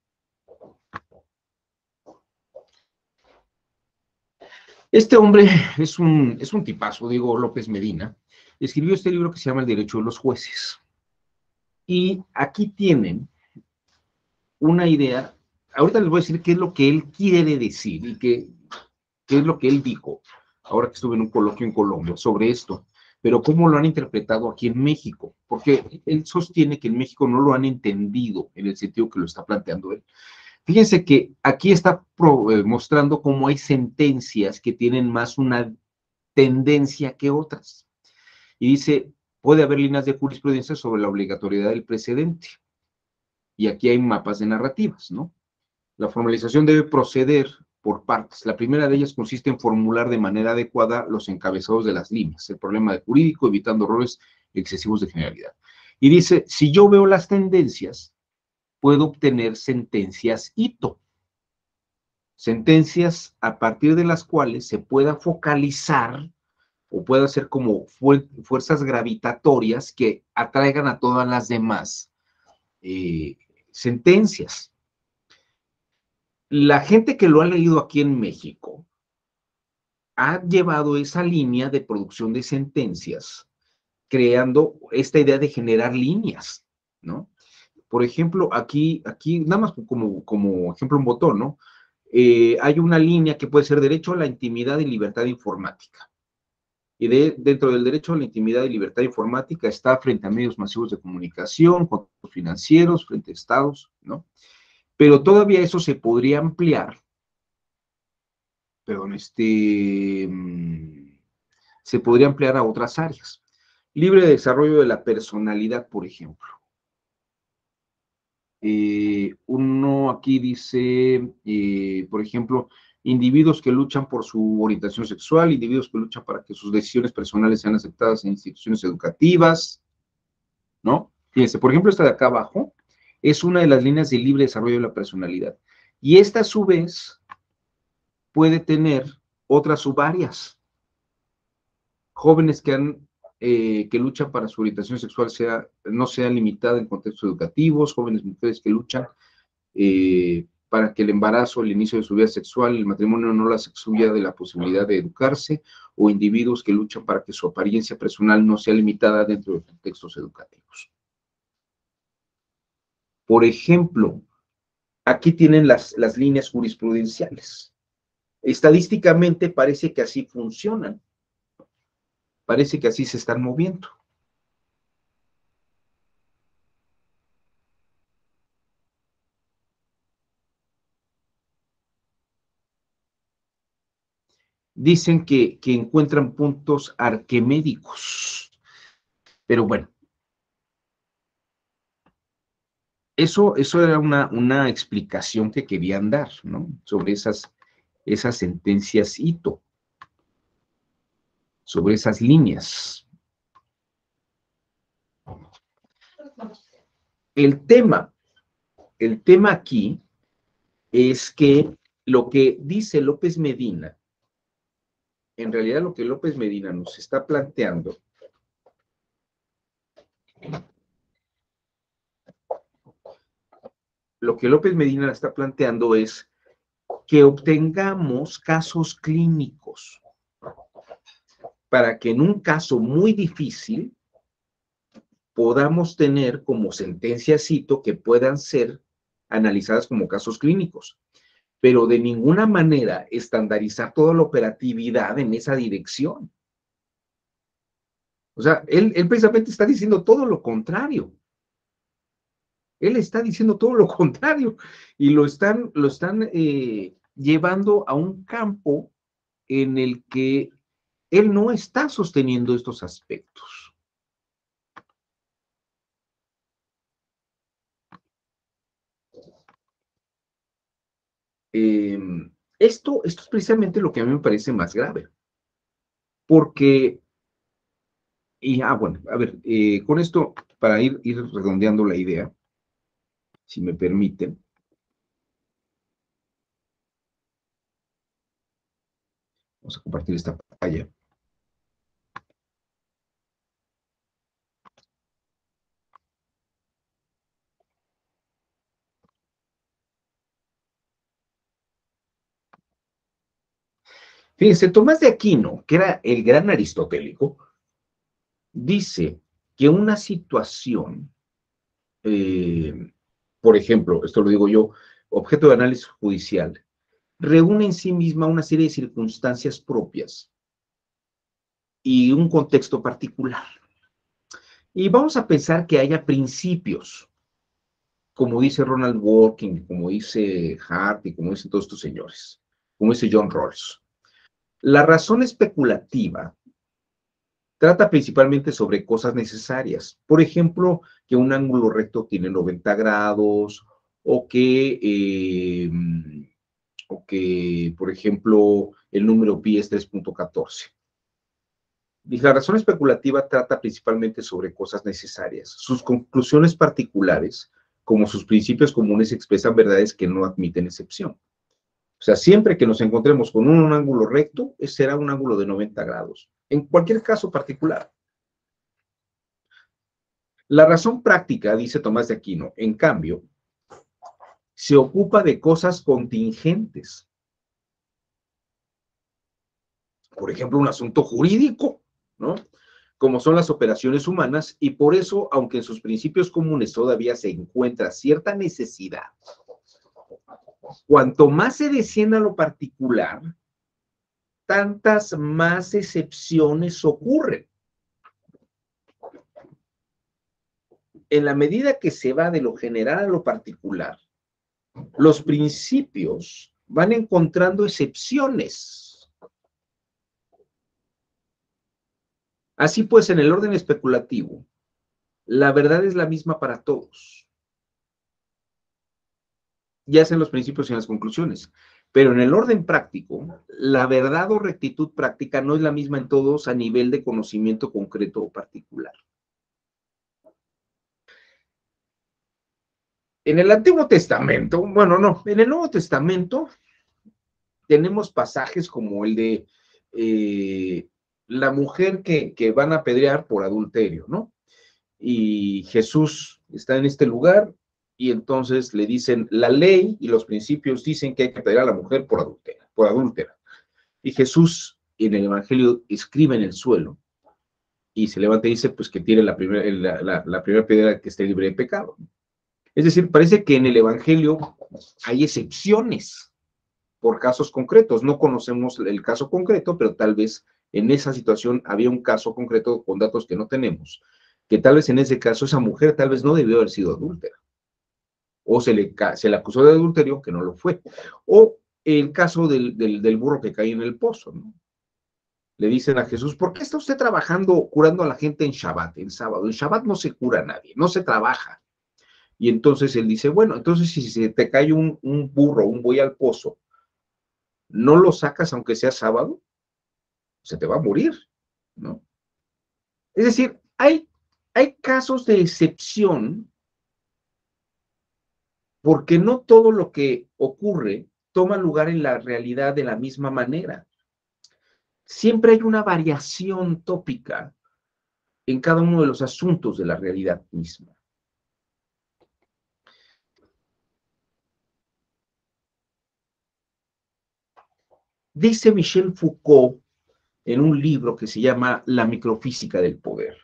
este hombre es un tipazo, Diego López Medina. Escribió este libro que se llama El Derecho de los Jueces. Y aquí tienen una idea. Ahorita les voy a decir qué es lo que él quiere decir y qué es lo que él dijo, ahora que estuve en un coloquio en Colombia sobre esto, pero cómo lo han interpretado aquí en México, porque él sostiene que en México no lo han entendido en el sentido que lo está planteando él. Fíjense que aquí está mostrando cómo hay sentencias que tienen más una tendencia que otras. Y dice, puede haber líneas de jurisprudencia sobre la obligatoriedad del precedente. Y aquí hay mapas de narrativas, ¿no? La formalización debe proceder por partes. La primera de ellas consiste en formular de manera adecuada los encabezados de las líneas, el problema de jurídico, evitando errores excesivos de generalidad. Y dice, si yo veo las tendencias, puedo obtener sentencias hito. Sentencias a partir de las cuales se pueda focalizar o pueda ser como fuerzas gravitatorias que atraigan a todas las demás sentencias. La gente que lo ha leído aquí en México ha llevado esa línea de producción de sentencias, creando esta idea de generar líneas, ¿no? Por ejemplo, aquí nada más como ejemplo un botón, ¿no? Hay una línea que puede ser derecho a la intimidad y libertad informática. Y dentro del derecho a la intimidad y libertad informática está frente a medios masivos de comunicación, contratos financieros, frente a estados, ¿no? Pero todavía eso se podría ampliar, perdón, se podría ampliar a otras áreas. Libre desarrollo de la personalidad, por ejemplo. Uno aquí dice, por ejemplo, individuos que luchan por su orientación sexual, individuos que luchan para que sus decisiones personales sean aceptadas en instituciones educativas, ¿no? Fíjense, por ejemplo, esta de acá abajo es una de las líneas de libre desarrollo de la personalidad. Y esta, a su vez, puede tener otras subáreas. Jóvenes que luchan para su orientación sexual no sea limitada en contextos educativos, jóvenes mujeres que luchan para que el embarazo, el inicio de su vida sexual, el matrimonio no las excluya de la posibilidad de educarse, o individuos que luchan para que su apariencia personal no sea limitada dentro de contextos educativos. Por ejemplo, aquí tienen las líneas jurisprudenciales. Estadísticamente parece que así funcionan, parece que así se están moviendo. dicen que encuentran puntos arquimédicos. Pero bueno, eso era una explicación que querían dar, ¿no? Sobre esas sentencias hito, sobre esas líneas. El tema aquí es que lo que dice López Medina, en realidad lo que López Medina nos está planteando es que obtengamos casos clínicos para que en un caso muy difícil podamos tener como sentencias cito que puedan ser analizadas como casos clínicos, pero de ninguna manera estandarizar toda la operatividad en esa dirección. O sea, él precisamente está diciendo todo lo contrario. Él está diciendo todo lo contrario y lo están llevando a un campo en el que él no está sosteniendo estos aspectos. Esto es precisamente lo que a mí me parece más grave, porque, bueno, a ver, con esto, para ir redondeando la idea, si me permiten, vamos a compartir esta pantalla. Fíjense, Tomás de Aquino, que era el gran aristotélico, dice que una situación, por ejemplo, esto lo digo yo, objeto de análisis judicial, reúne en sí misma una serie de circunstancias propias y un contexto particular. Y vamos a pensar que haya principios, como dice Ronald Dworkin, como dice Hart y como dicen todos estos señores, como dice John Rawls. La razón especulativa trata principalmente sobre cosas necesarias. Por ejemplo, que un ángulo recto tiene 90 grados o que, por ejemplo, el número pi es 3.14. La razón especulativa trata principalmente sobre cosas necesarias. Sus conclusiones particulares, como sus principios comunes, expresan verdades que no admiten excepción. O sea, siempre que nos encontremos con un ángulo recto, será un ángulo de 90 grados, en cualquier caso particular. La razón práctica, dice Tomás de Aquino, en cambio, se ocupa de cosas contingentes. Por ejemplo, un asunto jurídico, ¿no? Como son las operaciones humanas, y por eso, aunque en sus principios comunes todavía se encuentra cierta necesidad, cuanto más se descienda a lo particular, tantas más excepciones ocurren. En la medida que se va de lo general a lo particular, los principios van encontrando excepciones. Así pues, en el orden especulativo, la verdad es la misma para todos, ya sea en los principios y en las conclusiones. Pero en el orden práctico, la verdad o rectitud práctica no es la misma en todos a nivel de conocimiento concreto o particular. En el Antiguo Testamento, bueno, no, en el Nuevo Testamento tenemos pasajes como el de la mujer que van a apedrear por adulterio, ¿no? Y Jesús está en este lugar y entonces le dicen, la ley y los principios dicen que hay que apedrear a la mujer por adúltera. Y Jesús en el Evangelio escribe en el suelo y se levanta y dice, pues que tiene la primera piedra que esté libre de pecado. Es decir, parece que en el Evangelio hay excepciones por casos concretos. No conocemos el caso concreto, pero tal vez en esa situación había un caso concreto con datos que no tenemos, que tal vez en ese caso esa mujer tal vez no debió haber sido adúltera, o se le acusó de adulterio, que no lo fue, o el caso del burro que cae en el pozo, ¿no? Le dicen a Jesús, ¿por qué está usted trabajando, curando a la gente en Shabbat, en sábado? En Shabbat no se cura a nadie, no se trabaja. Y entonces él dice, bueno, entonces si se te cae un burro, un buey al pozo, ¿no lo sacas aunque sea sábado? Se te va a morir, ¿no? Es decir, hay casos de excepción porque no todo lo que ocurre toma lugar en la realidad de la misma manera. Siempre hay una variación tópica en cada uno de los asuntos de la realidad misma. Dice Michel Foucault en un libro que se llama La microfísica del poder.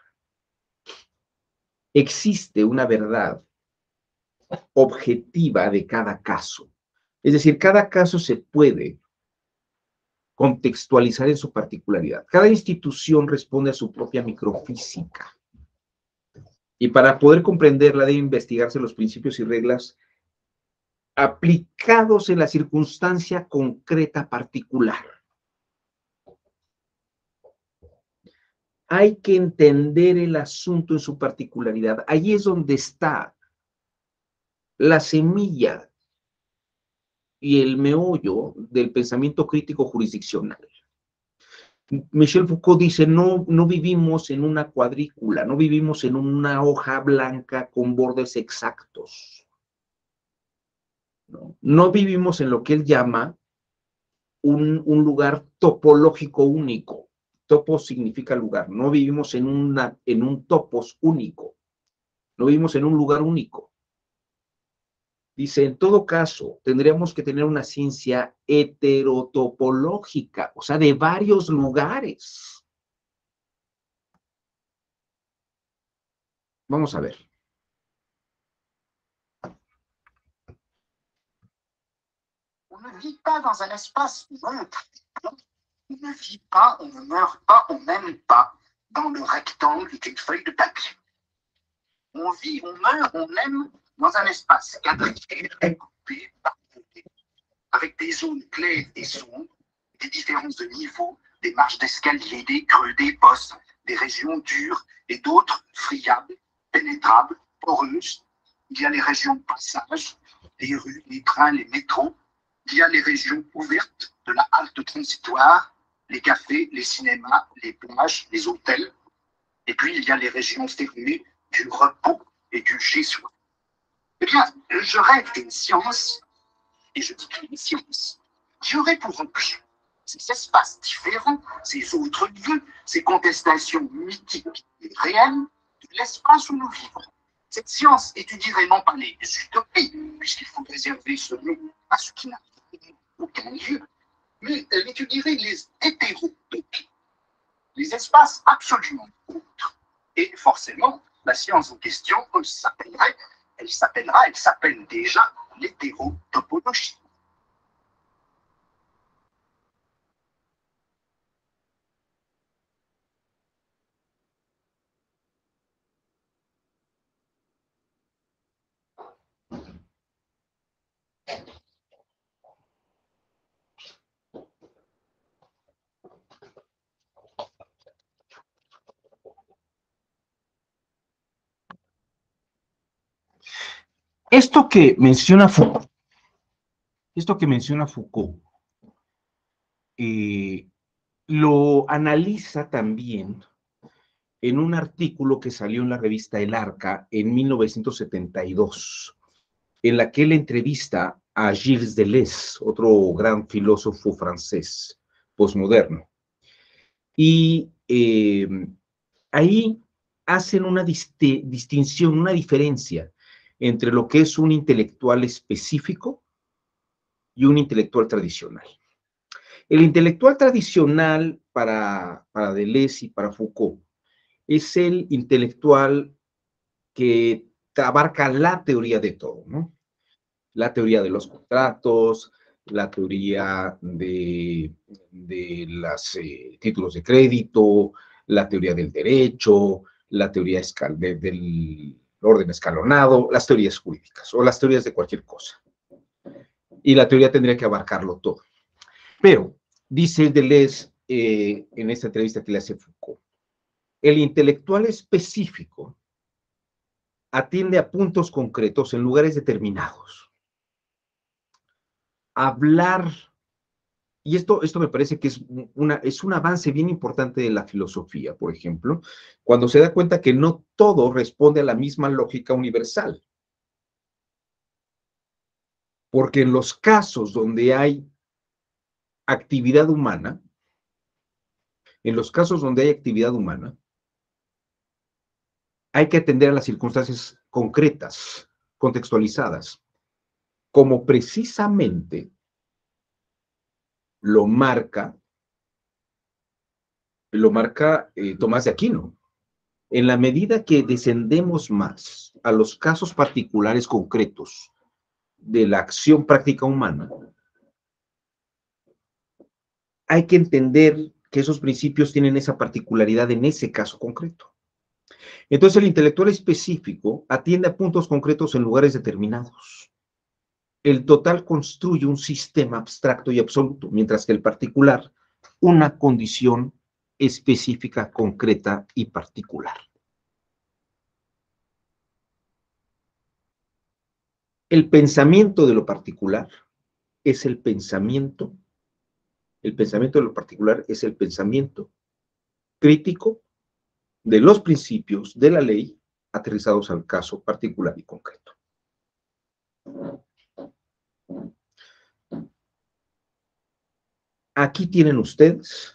Existe una verdad objetiva de cada caso. Es decir, cada caso se puede contextualizar en su particularidad. Cada institución responde a su propia microfísica. Y para poder comprenderla debe investigarse los principios y reglas aplicados en la circunstancia concreta particular. Hay que entender el asunto en su particularidad. Allí es donde está la semilla y el meollo del pensamiento crítico jurisdiccional. Michel Foucault dice, no vivimos en una cuadrícula, no vivimos en una hoja blanca con bordes exactos. No vivimos en lo que él llama un lugar topológico único. Topos significa lugar. No vivimos en un topos único. No vivimos en un lugar único. Dice, en todo caso, tendríamos que tener una ciencia heterotopológica, o sea, de varios lugares. Vamos a ver. On ne vit pas dans un espace montre. On ne vit pas, on ne meurt pas, on n'aime pas dans le rectangle d'une feuille de papier. On vit, on meurt, on aime dans un espace quadrillé, découpé, parfumé, avec des zones claires et sombres, des différences de niveau, des marches d'escalier, des creux, des bosses, des régions dures et d'autres friables, pénétrables, poreuses. Il y a les régions de passage, les rues, les trains, les métros. Il y a les régions ouvertes de la halte transitoire, les cafés, les cinémas, les plages, les hôtels. Et puis, il y a les régions fermées du repos et du chez-soi. Eh bien, je rêve d'une science, et je dis une science, qui aurait pour objet ces espaces différents, ces autres lieux, ces contestations mythiques et réelles de l'espace où nous vivons. Cette science étudierait non pas les utopies, puisqu'il faut réserver ce nom à ce qui n'a aucun lieu, mais elle étudierait les hétérotopies, les espaces absolument autres. Et forcément, la science en question elle s'appelle déjà l'hétérotopologie. Esto que menciona Foucault, lo analiza también en un artículo que salió en la revista El Arca en 1972, en la que él entrevista a Gilles Deleuze, otro gran filósofo francés posmoderno. Y ahí hacen una distinción, una diferencia entre lo que es un intelectual específico y un intelectual tradicional. El intelectual tradicional para Deleuze y para Foucault es el intelectual que abarca la teoría de todo, ¿no? La teoría de los contratos, la teoría de los títulos de crédito, la teoría del derecho, la teoría del orden escalonado, las teorías jurídicas o las teorías de cualquier cosa. Y la teoría tendría que abarcarlo todo. Pero, dice Deleuze, en esta entrevista que le hace Foucault. El intelectual específico atiende a puntos concretos en lugares determinados. Hablar, y esto me parece que es un avance bien importante de la filosofía, por ejemplo, cuando se da cuenta que no todo responde a la misma lógica universal. Porque en los casos donde hay actividad humana, hay que atender a las circunstancias concretas, contextualizadas, como precisamente lo marca Tomás de Aquino. En la medida que descendemos más a los casos particulares concretos de la acción práctica humana, hay que entender que esos principios tienen esa particularidad en ese caso concreto. Entonces, el intelectual específico atiende a puntos concretos en lugares determinados. El total construye un sistema abstracto y absoluto, mientras que el particular, una condición específica, concreta y particular. El pensamiento de lo particular es el pensamiento de lo particular es el pensamiento crítico de los principios de la ley aterrizados al caso particular y concreto. Aquí tienen ustedes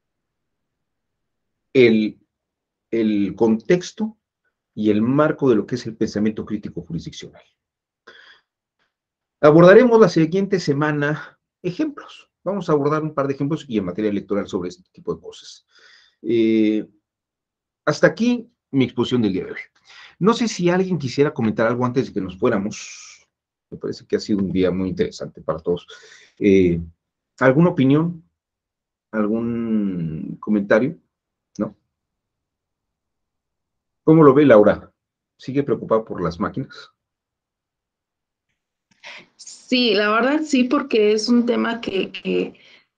el contexto y el marco de lo que es el pensamiento crítico jurisdiccional. Abordaremos la siguiente semana ejemplos. Vamos a abordar un par de ejemplos y en materia electoral sobre este tipo de cosas. Hasta aquí mi exposición del día de hoy. No sé si alguien quisiera comentar algo antes de que nos fuéramos. Me parece que ha sido un día muy interesante para todos. ¿Alguna opinión? ¿Algún comentario? ¿No? ¿Cómo lo ve Laura? ¿Sigue preocupada por las máquinas? Sí, la verdad sí, porque es un tema que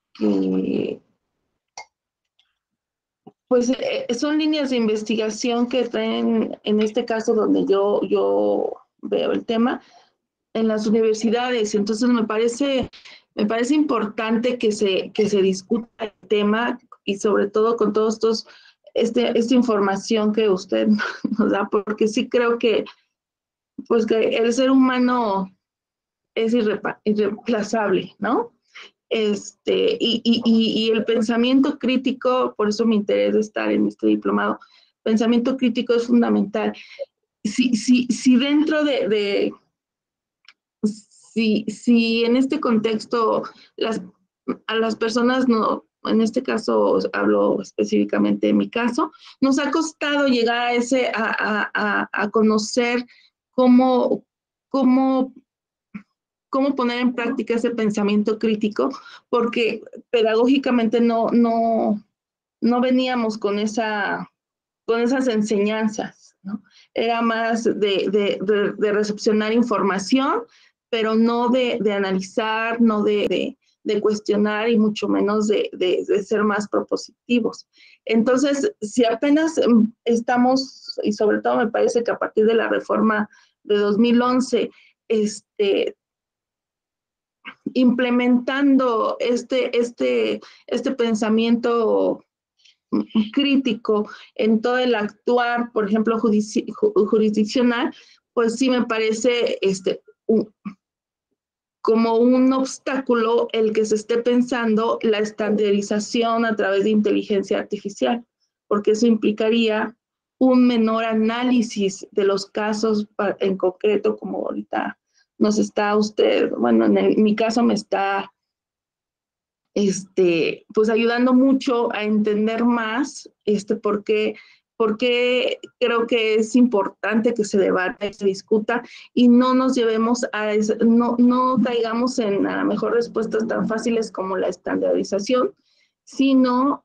pues son líneas de investigación que traen, en este caso donde yo veo el tema, en las universidades. Entonces me parece importante que se discuta el tema y sobre todo con todos esta información que usted nos da, porque sí creo que pues que el ser humano es irreemplazable, ¿no? Y el pensamiento crítico, por eso me interesa estar en este diplomado, pensamiento crítico es fundamental. Si dentro si en este contexto a las personas no, en este caso hablo específicamente de mi caso, nos ha costado llegar a conocer cómo poner en práctica ese pensamiento crítico, porque pedagógicamente no veníamos con esas enseñanzas, ¿no? Era más de recepcionar información, pero no de analizar, no de cuestionar y mucho menos de ser más propositivos. Entonces, si apenas estamos, y sobre todo me parece que a partir de la reforma de 2011, implementando este pensamiento crítico en todo el actuar, por ejemplo, jurisdiccional, pues sí me parece como un obstáculo el que se esté pensando la estandarización a través de inteligencia artificial, porque eso implicaría un menor análisis de los casos en concreto, como ahorita nos está usted, bueno, en mi caso me está pues ayudando mucho a entender más por qué creo que es importante que se debate, se discuta y no nos llevemos no caigamos en a lo mejor respuestas tan fáciles como la estandarización, sino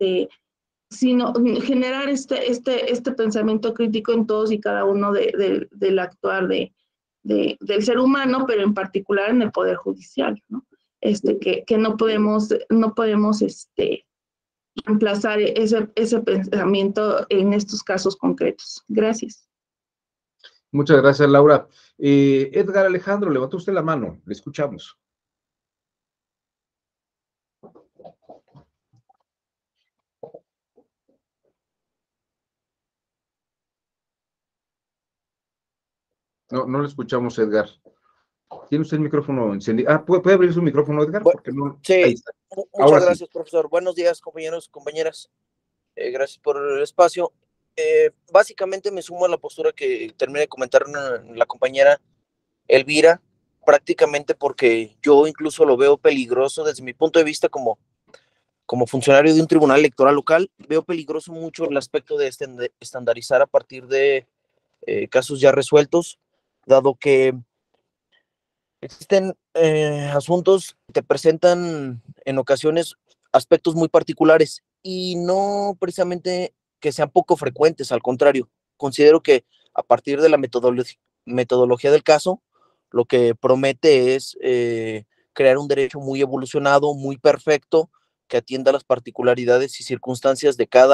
generar este pensamiento crítico en todos y cada uno del actuar del ser humano, pero en particular en el Poder Judicial, ¿no? Que no podemos reemplazar ese pensamiento en estos casos concretos. Gracias. Muchas gracias, Laura. Edgar Alejandro, levantó usted la mano, le escuchamos. No, no le escuchamos, Edgar. ¿Tiene usted el micrófono encendido? Ah, ¿puede abrir su micrófono, Edgar? Porque no... Sí, Ahí está. muchas Ahora gracias, sí. profesor. Buenos días, compañeros, compañeras. Gracias por el espacio. Básicamente me sumo a la postura que termina de comentar la compañera Elvira, prácticamente porque yo incluso lo veo peligroso desde mi punto de vista como funcionario de un tribunal electoral local. Veo peligroso mucho el aspecto de estandarizar a partir de casos ya resueltos, dado que existen asuntos que te presentan en ocasiones aspectos muy particulares y no precisamente que sean poco frecuentes, al contrario, considero que a partir de la metodología del caso, lo que promete es crear un derecho muy evolucionado, muy perfecto, que atienda las particularidades y circunstancias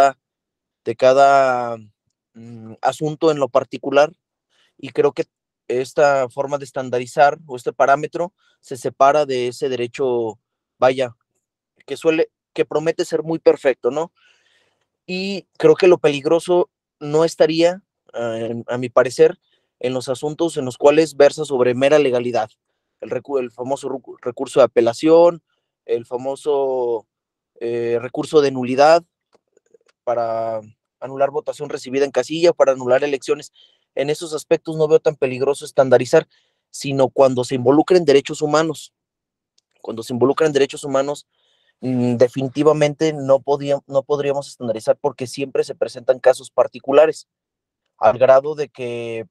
de cada asunto en lo particular, y creo que esta forma de estandarizar o este parámetro se separa de ese derecho, vaya, que promete ser muy perfecto, ¿no? Y creo que lo peligroso no estaría, a mi parecer, en los asuntos en los cuales versa sobre mera legalidad. El famoso recurso de apelación, el famoso recurso de nulidad para anular votación recibida en casilla, para anular elecciones. En esos aspectos no veo tan peligroso estandarizar, sino cuando se involucren derechos humanos. Cuando se involucran derechos humanos, definitivamente no podríamos estandarizar, porque siempre se presentan casos particulares, al grado de que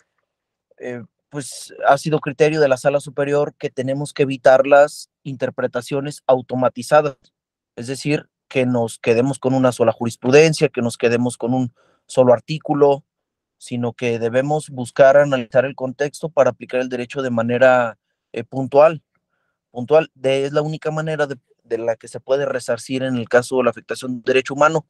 pues ha sido criterio de la Sala Superior que tenemos que evitar las interpretaciones automatizadas, es decir, que nos quedemos con una sola jurisprudencia, que nos quedemos con un solo artículo, sino que debemos buscar analizar el contexto para aplicar el derecho de manera puntual. Es la única manera de la que se puede resarcir en el caso de la afectación de derecho humano.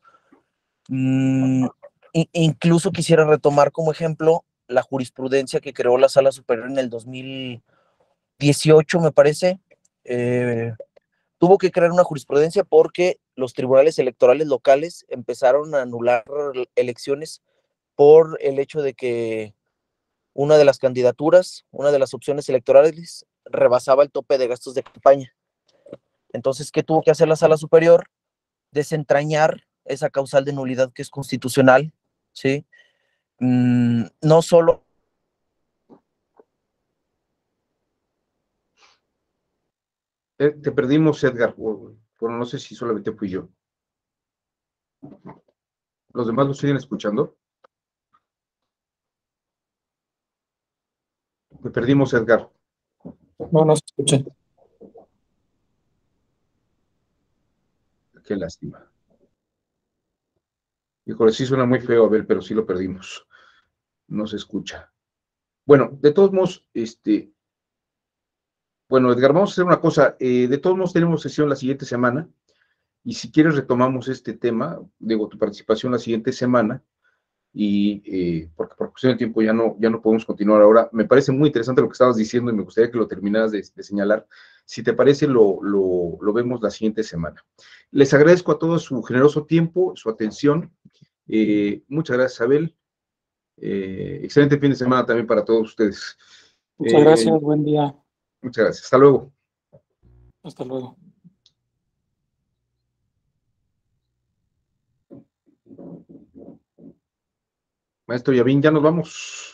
Incluso quisiera retomar como ejemplo la jurisprudencia que creó la Sala Superior en el 2018, me parece. Tuvo que crear una jurisprudencia porque los tribunales electorales locales empezaron a anular elecciones por el hecho de que una de las candidaturas, una de las opciones electorales, rebasaba el tope de gastos de campaña. Entonces, ¿qué tuvo que hacer la Sala Superior? Desentrañar esa causal de nulidad que es constitucional, ¿sí? No solo... Te perdimos, Edgar. Bueno, no sé si solamente fui yo. ¿Los demás lo siguen escuchando? Te perdimos, Edgar. No, no se escucha. Qué lástima. Híjole, sí suena muy feo, Abel, pero sí lo perdimos. No se escucha. Bueno, de todos modos, bueno, Edgar, vamos a hacer una cosa. De todos modos, tenemos sesión la siguiente semana. Y si quieres, retomamos este tema, digo, tu participación la siguiente semana. Y porque por cuestión de tiempo ya no podemos continuar ahora. Me parece muy interesante lo que estabas diciendo y me gustaría que lo terminaras de señalar. Si te parece, lo vemos la siguiente semana. Les agradezco a todos su generoso tiempo, su atención. Muchas gracias, Abel. Excelente fin de semana también para todos ustedes. Muchas gracias, buen día. Muchas gracias. Hasta luego. Hasta luego. Maestro Yavín, ya nos vamos.